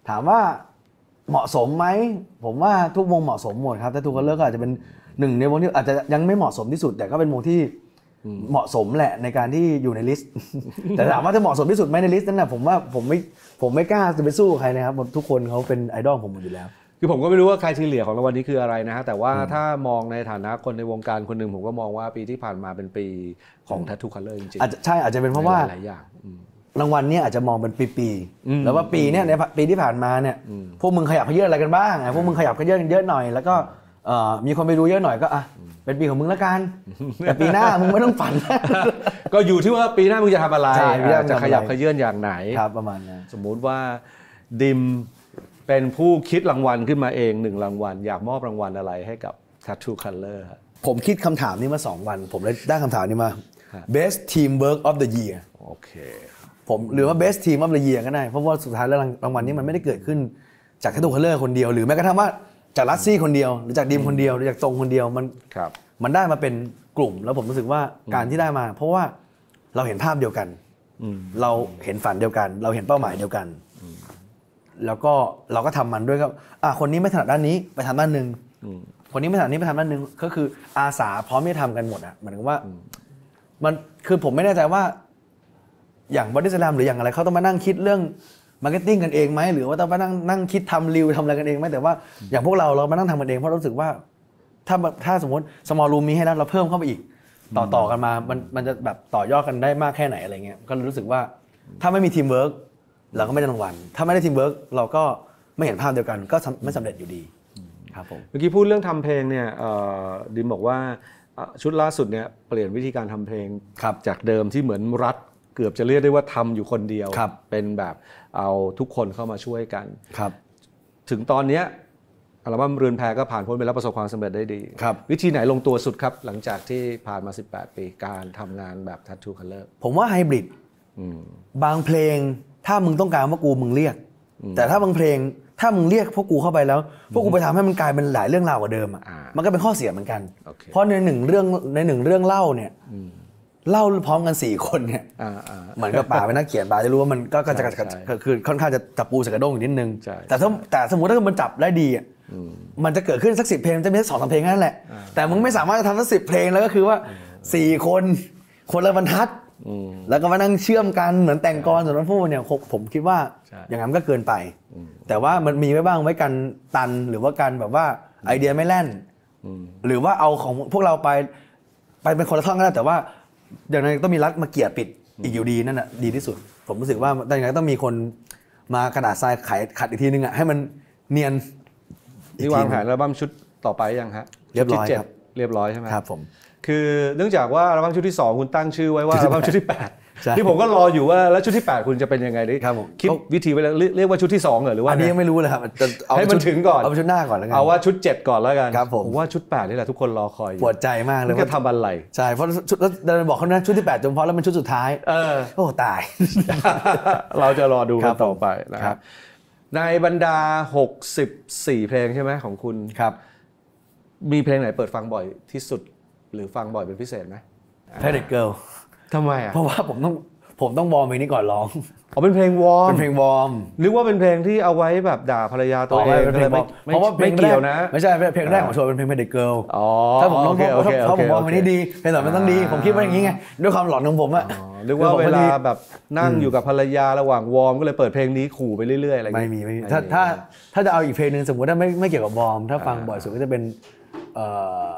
ถามว่าเหมาะสมไหมผมว่าทุกวงเหมาะสมหมดครับแต่ทุกคนเลิกก็อาจจะเป็นหนึ่งในวงที่อาจจะยังไม่เหมาะสมที่สุดแต่ก็เป็นวงที่เหมาะสมแหละในการที่อยู่ในลิสต์ แต่ถามว่าจะเหมาะสมที่สุดไหมในลิสต์นั้นนะผมว่าผมไม่ผมไม่กล้าจะไปสู้ใครนะครับทุกคนเขาเป็นไอดอลผมหมดอยู่แล้วคือผมก็ไม่รู้ว่าใครที่เหลือของรางวัลนี้คืออะไรนะฮะแต่ว่าถ้ามองในฐานะคนในวงการคนหนึ่งผมก็มองว่าปีที่ผ่านมาเป็นปีของ Tattoo Color จริงๆอาจจะใช่อาจจะเป็นเพราะว่าหลายอย่างรางวัลนี้อาจจะมองเป็นปีๆแล้วว่าปีเนี้ยในปีที่ผ่านมาเนี่ยพวกมึงขยับขยื่นอะไรกันบ้างพวกมึงขยับขยื่นเยอะหน่อยแล้วก็มีคนไปดูเยอะหน่อยก็อ่ะเป็นปีของมึงละกันแต่ปีหน้ามึงไม่ต้องฝันก็อยู่ที่ว่าปีหน้ามึงจะทำอะไรจะขยับขยื่นอย่างไหนครับประมาณนั้นสมมุติว่าดิมเป็นผู้คิดรางวัลขึ้นมาเองหนึ่งรางวัลอยากมอบรางวัลอะไรให้กับ Tattoo Color ผมคิดคำถามนี้มาสองวันผมเลยได้คำถามนี้มา Best Teamwork of the Year โอเคผมหรือว่า Best Team of the Year ก็ได้เพราะว่าสุดท้ายแล้วรางวัลนี้มันไม่ได้เกิดขึ้นจาก Tattoo Color คนเดียวหรือแม้กระทั่งว่าจากลัสซี่คนเดียวหรือจากดิมคนเดียวหรือจากตรงคนเดียวมันมันได้มาเป็นกลุ่มแล้วผมรู้สึกว่าการที่ได้มาเพราะว่าเราเห็นภาพเดียวกันเราเห็นฝันเดียวกันเราเห็นเป้าหมายเดียวกันแล้วก็เราก็ทำมันด้วยครับอ่ะคนนี้ไม่ถนัดด้านนี้ไปทำด้านนึงคนนี้ไม่ถนัดนี้ไปทำด้านนึงก็คืออาสาพร้อมที่จะทำกันหมดอ่ะเหมือนกับว่ามันคือผมไม่แน่ใจว่าอย่างบอดี้สแลมหรืออย่างอะไรเขาต้องมานั่งคิดเรื่องมาร์เก็ตติ้งกันเองไหมหรือว่าต้องมานั่งนั่งคิดทำรีวิวทำอะไรกันเองไหมแต่ว่าอย่างพวกเราเรามานั่งทำกันเองเพราะรู้สึกว่าถ้าถ้าสมมติ small room มีให้แล้วเราเพิ่มเข้าไปอีกต่อต่อกันมามันมันจะแบบต่อยอดกันได้มากแค่ไหนอะไรเงี้ยก็รู้สึกว่าถ้าไม่มีทีมเวิร์กเราก็ไม่ได้รางวัลถ้าไม่ได้ทีมเวิร์กเราก็ไม่เห็นภาพเดียวกันก็ไม่สำเร็จอยู่ดีครับผมเมื่อกี้พูดเรื่องทำเพลงเนี่ยดิมบอกว่าชุดล่าสุดเนี่ยเปลี่ยนวิธีการทำเพลงจากเดิมที่เหมือนรัฐเกือบจะเรียกได้ว่าทำอยู่คนเดียวเป็นแบบเอาทุกคนเข้ามาช่วยกันถึงตอนนี้อัลบั้มเรือนแพก็ผ่านพ้นไปแล้วประสบความสำเร็จได้ดีวิธีไหนลงตัวสุดครับหลังจากที่ผ่านมาสิบแปดปีการทำงานแบบ Tattoo Color ผมว่าไฮบริดบางเพลงถ้ามึงต้องการว่ากูมึงเรียกแต่ถ้าบางเพลงถ้ามึงเรียกพวกกูเข้าไปแล้วพวกกูไปทำให้มันกลายเป็นหลายเรื่องราวกว่าเดิมอ่ะมันก็เป็นข้อเสียเหมือนกันเพราะในหนึ่งเรื่องในหนึ่งเรื่องเล่าเนี่ยเล่าพร้อมกันสี่คนเนี่ยเหมือนกับป่าเป็นนักเขียนป่าจะรู้ว่ามันก็จะคือค่อนข้างจะจับปูใส่กระด้งอีกนิดนึงแต่ถ้าแต่สมมติถ้ามันจับได้ดีอ่ะมันจะเกิดขึ้นสักสิบเพลงจะมีสักสองสามเพลงนั่นแหละแต่มึงไม่สามารถจะทำสักสิบเพลงแล้วก็คือว่าสี่คนคนละบรรทัดแล้วก็มานั่งเชื่อมกันเหมือนแต่งกรสำหรับผู้เนี่ยผมคิดว่าอย่างนั้นก็เกินไปแต่ว่ามันมีไว้บ้างไว้กันตันหรือว่ากันแบบว่าไอเดียไม่แล่นหรือว่าเอาของพวกเราไปไปเป็นคนละท่อนก็ได้แต่ว่าอย่างนั้นต้องมีรัฐมาเกี่ยปิดอีกอยู่ดีนั่นน่ะดีที่สุดผมรู้สึกว่าแต่อย่างนั้นต้องมีคนมากระดาษทรายไขขัดอีกทีนึงอ่ะให้มันเนียนนี่วางแผนอัลบั้มชุดต่อไปยังฮะเรียบร้อยครับเรียบร้อยใช่ไหมครับผมคือเนื่องจากว่าอัลบั้มชุดที่สองคุณตั้งชื่อไว้ว่าอัลบั้มชุดที่แปดที่ผมก็รออยู่ว่าแล้วชุดที่แปดคุณจะเป็นยังไงดิคิดวิธีไว้แล้วเรียกว่าชุดที่สองเหรอหรือว่าอันนี้ยังไม่รู้เลยครับให้มันถึงก่อนเอาชุดหน้าก่อนแล้วกันเอาว่าชุดเจ็ดก่อนแล้วกันผมว่าชุดแปดนี่แหละทุกคนรอคอยปวดใจมากเลยว่าจะทำอะไรใช่เพราะชุดแล้วเดินบอกเขานะชุดที่แปดจนเพราะแล้วมันชุดสุดท้ายเออโอ้ตายเราจะรอดูกันต่อไปนะครับในบรรดาหกสิบสี่เพลงใช่ไหมของคุณครับมีเพลงไหนเปิดฟังบ่อยที่สุดหรือฟังบ่อยเป็นพิเศษไหม Pretty Girl ทำไมอ่ะเพราะว่าผมต้องผมต้องวอร์มเพลงนี้ก่อนร้องอ๋อเป็นเพลงวอร์มเป็นเพลงวอร์มนึกว่าเป็นเพลงที่เอาไว้แบบด่าภรรยาตัวเองเพราะว่าเพลงเกี่ยวนะไม่ใช่เพลงแรกของโชว์เป็นเพลง Pretty Girl ถ้าผมร้องถ้าผมวอร์มเพลงนี้ดีเพลงต่อไปต้องดีผมคิดว่าอย่างนี้ไงด้วยความหลอนของผมอะนึกว่าเวลาแบบนั่งอยู่กับภรรยาระหว่างวอร์มก็เลยเปิดเพลงนี้ขู่ไปเรื่อยๆอะไรไม่มีไม่มีถ้าถ้าถ้าจะเอาอีกเพลงนึงสมมติถ้าไม่ไม่เกี่ยวกับวอร์มถ้าฟังบ่อยสุดก็จะเป็นเอ่อ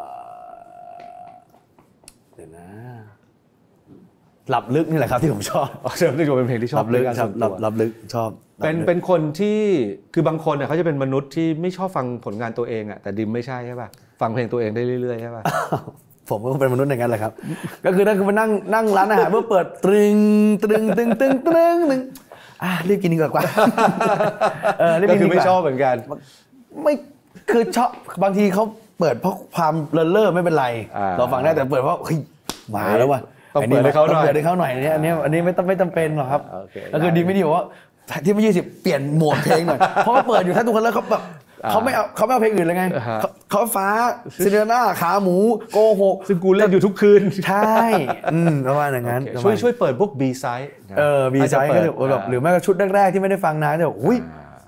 เดี๋ยวนะหลับลึกนี่แหละครับที่ผมชอบอ๋อเรื่องนี้เป็นเพลงที่ชอบหลับลึกครับหลับหลับลึกชอบเป็นเป็นคนที่คือบางคนเนี่ยเขาจะเป็นมนุษย์ที่ไม่ชอบฟังผลงานตัวเองอ่ะแต่ดิมไม่ใช่ใช่ป่ะฟังเพลงตัวเองได้เรื่อยๆใช่ป่ะผมก็เป็นมนุษย์อย่างนั้นแหละครับก็คือนั่นคือมานั่งนั่งร้านอาหารเพื่อเปิดตรึงตรึงตึงตึงตึงตึงอ่ะรีบกินดีกว่าเออรีบกินดีกว่าคือไม่ชอบเหมือนกันไม่คือชอบบางทีเขาเปิดเพราะความเลินเล่อไม่เป็นไรเราฟังได้แต่เปิดเพราะเฮ้ยมาแล้วว่ะต้องเปิดให้เขาหน่อยเปิดให้เขาหน่อยอันนี้อันนี้อันนี้ไม่ต้องไม่จำเป็นหรอกครับก็คือดีไม่ดีบอกว่าที่ไม่ยี่สิบเปลี่ยนโหมดเพลงหน่อยเพราะว่าเปิดอยู่ถ้าทุกคนแล้วเขาแบบเขาไม่เอาเขาไม่เอาเพลงอื่นเลยไงเขาฟ้าซินเดอเรลล่าขาหมูโกหกซึ่งกูเล่นอยู่ทุกคืนใช่ประมาณอย่างนั้นช่วยช่วยเปิดพวก B side เออ B side ก็แบบหรือแม้กระทั่งชุดแรกๆที่ไม่ได้ฟังนานจะบอกอุ้ย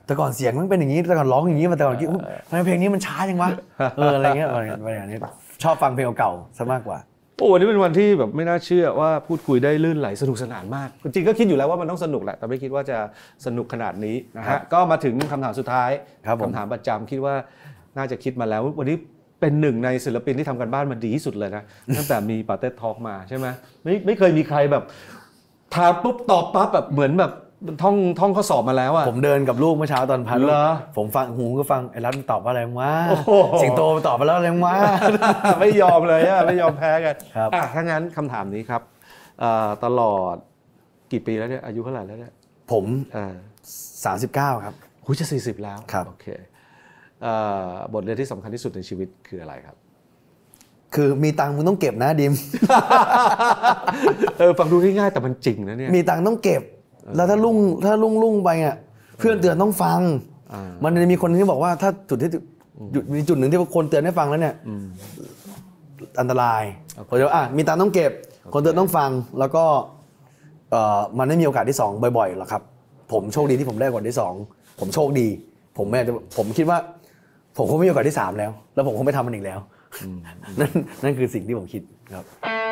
แต่ก่อนเสียงมันเป็นอย่างนี้แต่ก่อนร้องอย่างนี้มาแต่ก่อนคิดทำไมเพลงนี้มันช้าจังวะเอออะไรเงี้ยอะไรอย่างนี้ชอบฟังเพลงเก่าๆซะมากกว่าโอ้วันนี้เป็นวันที่แบบไม่น่าเชื่อว่าพูดคุยได้ลื่นไหลสนุกสนานมากจริงๆก็คิดอยู่แล้วว่ามันต้องสนุกแหละแต่ไม่คิดว่าจะสนุกขนาดนี้นะฮะก็มาถึงคำถามสุดท้ายคำถามประจำคิดว่าน่าจะคิดมาแล้ววันนี้เป็นหนึ่งในศิลปินที่ทำกันบ้านมาดีที่สุดเลยนะตั้งแต่มีปาเต้ทอล์กมาใช่ไหมไม่ไม่เคยมีใครแบบถามปุ๊บตอบปั๊บแบบเหมือนแบบท่องท่องข้อสอบมาแล้วอะผมเดินกับลูกเมื่อเช้าตอนพันผมฟังหูก็ฟังไอ้รัฐมันตอบว่าอะไรวะสิงโตตอบมาแล้วอะไรวะไม่ยอมเลยอะไม่ยอมแพ้กันครับถ้างั้นคำถามนี้ครับตลอดกี่ปีแล้วเนี่ยอายุเท่าไหร่แล้วเนี่ยผมสามสิบเก้าครับคุยจะสี่สิบแล้วครับโอเคบทเรียนที่สำคัญที่สุดในชีวิตคืออะไรครับคือมีตังค์มึงต้องเก็บนะดิมเออฟังดูง่ายๆแต่มันจริงนะเนี่ยมีตังค์ต้องเก็บแล้วถ้าลุ่งถ้าลุ่งลุ่งไปอ่ะเพื่อนเตือนต้องฟังมันจะมีคนที่บอกว่าถ้าจุดที่มีจุดหนึ่งที่คนเตือนให้ฟังแล้วเนี่ยอันตรายผมจะอ่ะมีตังค์ต้องเก็บคนเตือนต้องฟังแล้วก็มันไม่มีโอกาสที่สองบ่อยๆหรอกครับผมโชคดีที่ผมได้โอกาสที่สองผมโชคดีผมไม่จะผมคิดว่าผมคงไม่มีโอกาสที่สามแล้วแล้วผมคงไม่ทำมันอีกแล้วนั่นนั่นคือสิ่งที่ผมคิดครับ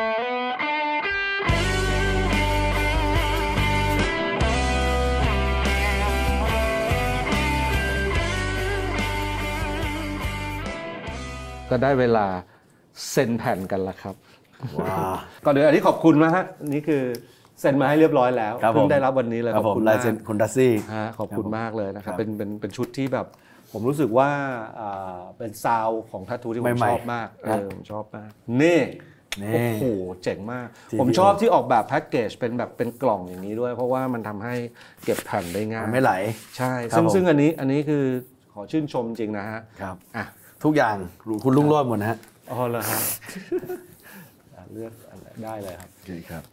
ก็ได้เวลาเซ็นแผ่นกันแล้วครับว้าก่อนเดี๋ยวอันนี้ขอบคุณนะฮะนี่คือเซ็นมาให้เรียบร้อยแล้วเพิ่งได้รับวันนี้เลยขอบคุณลายเซ็นคุณดัซซี่ขอบคุณมากเลยนะครับเป็นเป็นเป็นชุดที่แบบผมรู้สึกว่าเป็นซาวของทัตทูที่ผมชอบมากเออผมชอบมากนี่โอ้โหเจ๋งมากผมชอบที่ออกแบบแพ็กเกจเป็นแบบเป็นกล่องอย่างนี้ด้วยเพราะว่ามันทำให้เก็บแผ่นได้ง่ายไม่ไหลใช่ซึ่งซึ่งอันนี้อันนี้คือขอชื่นชมจริงนะฮะครับอ่ะทุกอย่างคุณลุงโรจน์หมดนะฮะอ๋อเหรอฮะเลือกได้เลยครับโอเคครับ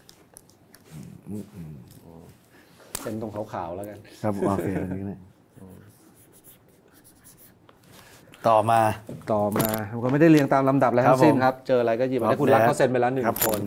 เป็นตรงขาวๆแล้วกันครับโอเคอันนี้นะต่อมาต่อมาผมก็ไม่ได้เรียงตามลำดับอะไรทั้งสิ้นครับเจออะไรก็หยิบมาให้คุณรักเขาเซ็นไปแล้วหนึ่งคน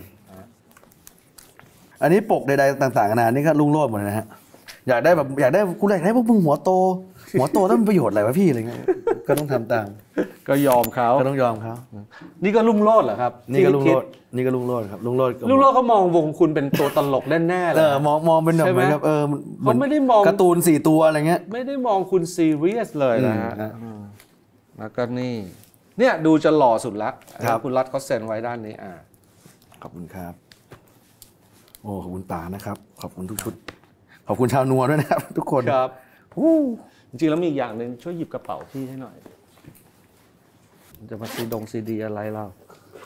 อันนี้ปกใดๆต่างๆนานานี่ก็ลุงโรจน์หมดเลยนะฮะอยากได้แบบอยากได้กูอยากได้พวกมึงหัวโตหัวโตต้องมีประโยชน์อะไรวะพี่อะไรเงี้ยก็ต้องทำตามก็ยอมเขาก็ต้องยอมเขานี่ก็ลุงโรจน์เหรอครับนี่ก็ลุงโรจน์นี่ก็ลุงโรจน์ครับลุงโรจน์ลุงโรจน์เขามองวงคุณเป็นตัวตลกแน่ๆเลยเออมองมองเป็นแบบเหมือนกับเออเขาไม่ได้มองการ์ตูนสี่ตัวอะไรเงี้ยไม่ได้มองคุณซีเรียสเลยนะฮะแล้วก็นี่เนี่ยดูจะหล่อสุดละคุณรัฐเขาเซ็นไว้ด้านนี้อ่าขอบคุณครับโอ้ขอบคุณป๋านะครับขอบคุณทุกชุดขอบคุณชาวนัวด้วยนะครับทุกคนครับจริงๆแล้วมีอย่างหนึ่งช่วยหยิบกระเป๋าพี่ให้หน่อยจะมาซีดงซีดีอะไรเล่า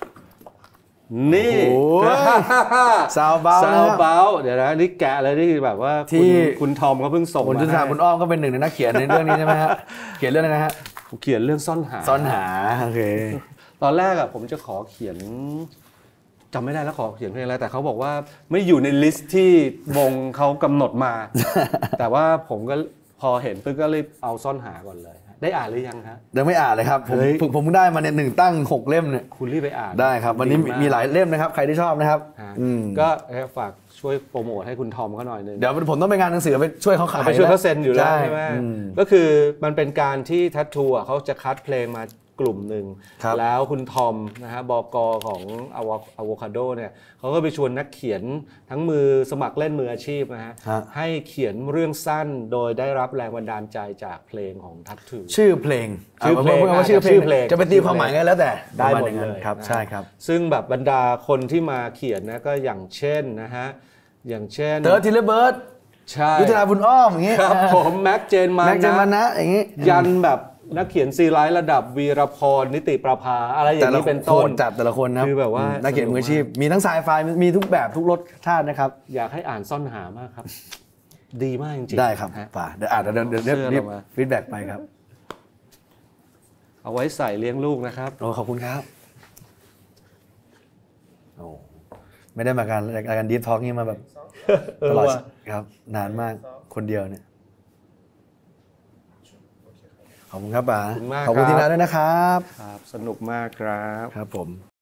นี่ซาวเบาซาวเบาเดี๋ยวนะนี่แกะเลยที่แบบว่าที่คุณทอมเขาเพิ่งส่งมาคุณจุนทาคุณอ้อมก็เป็นหนึ่งในนักเขียนในเรื่องนี้ใช่ไหมฮะเขียนเรื่องอะไรนะฮะเขียนเรื่องซ่อนหาซ่อนหาโอเคตอนแรกอะผมจะขอเขียนจำไม่ได้แล้วขอเขียนเพลงอะไรแต่เขาบอกว่าไม่อยู่ในลิสต์ที่วงเขากำหนดมาแต่ว่าผมก็พอเห็นปุ๊บก็รีบเอาซ่อนหาก่อนเลยได้อ่านหรือยังครับยังไม่อ่านเลยครับผมผมผมได้มาเนี่ยหนึ่งตั้งหกเล่มเนี่ยคุณรีบไปอ่านได้ครับวันนี้มีหลายเล่มนะครับใครที่ชอบนะครับก็ฝากช่วยโปรโมทให้คุณทอมเขาหน่อยนึงเดี๋ยวผมต้องไปงานหนังสือไปช่วยเขาขายไปช่วยเขาเซ็นอยู่แล้วใช่ไหมก็คือมันเป็นการที่ทัตทูเขาจะคัดเพลงมากลุ่มหนึ่งแล้วคุณทอมนะฮะบก.ของอะโวคาโดเนี่ยเขาก็ไปชวนนักเขียนทั้งมือสมัครเล่นมืออาชีพนะฮะให้เขียนเรื่องสั้นโดยได้รับแรงบันดาลใจจากเพลงของทัตทูชื่อเพลงชื่อเพลงว่าชื่อเพลงจะไปตีความหมายไงแล้วแต่ได้หมดเลยครับใช่ครับซึ่งแบบบรรดาคนที่มาเขียนนะก็อย่างเช่นนะฮะอย่างเช่นเต๋อธีรเบิร์ดใช่ยุทธนาบุญอ้อมอย่างงี้ครับผมแม็กเจนมานะแม็กเจนมานะอย่างงี้ยันแบบนักเขียนซีไลท์ระดับวีรพรนิติประภาอะไรอย่างนี้เป็นต้นจัดแต่ละคนนะคือแบบว่านักเขียนมืออาชีพมีทั้งไซไฟมีทุกแบบทุกรสชาตินะครับอยากให้อ่านซ่อนหามากครับดีมากจริงๆได้ครับป่าเดี๋ยวอ่านเดี๋ยวเดี๋ยวเดี๋ยวฟีดแบ็กไปครับเอาไว้ใส่เลี้ยงลูกนะครับโอ้ขอบคุณครับโอ้ไม่ได้มาการรายการดีฟทอล์กนี่มาแบบตลอดครับนานมากคนเดียวเนี่ยขอบคุณครับป๋าขอบคุณทีมงานด้วยนะครับครับสนุกมากครับครับผม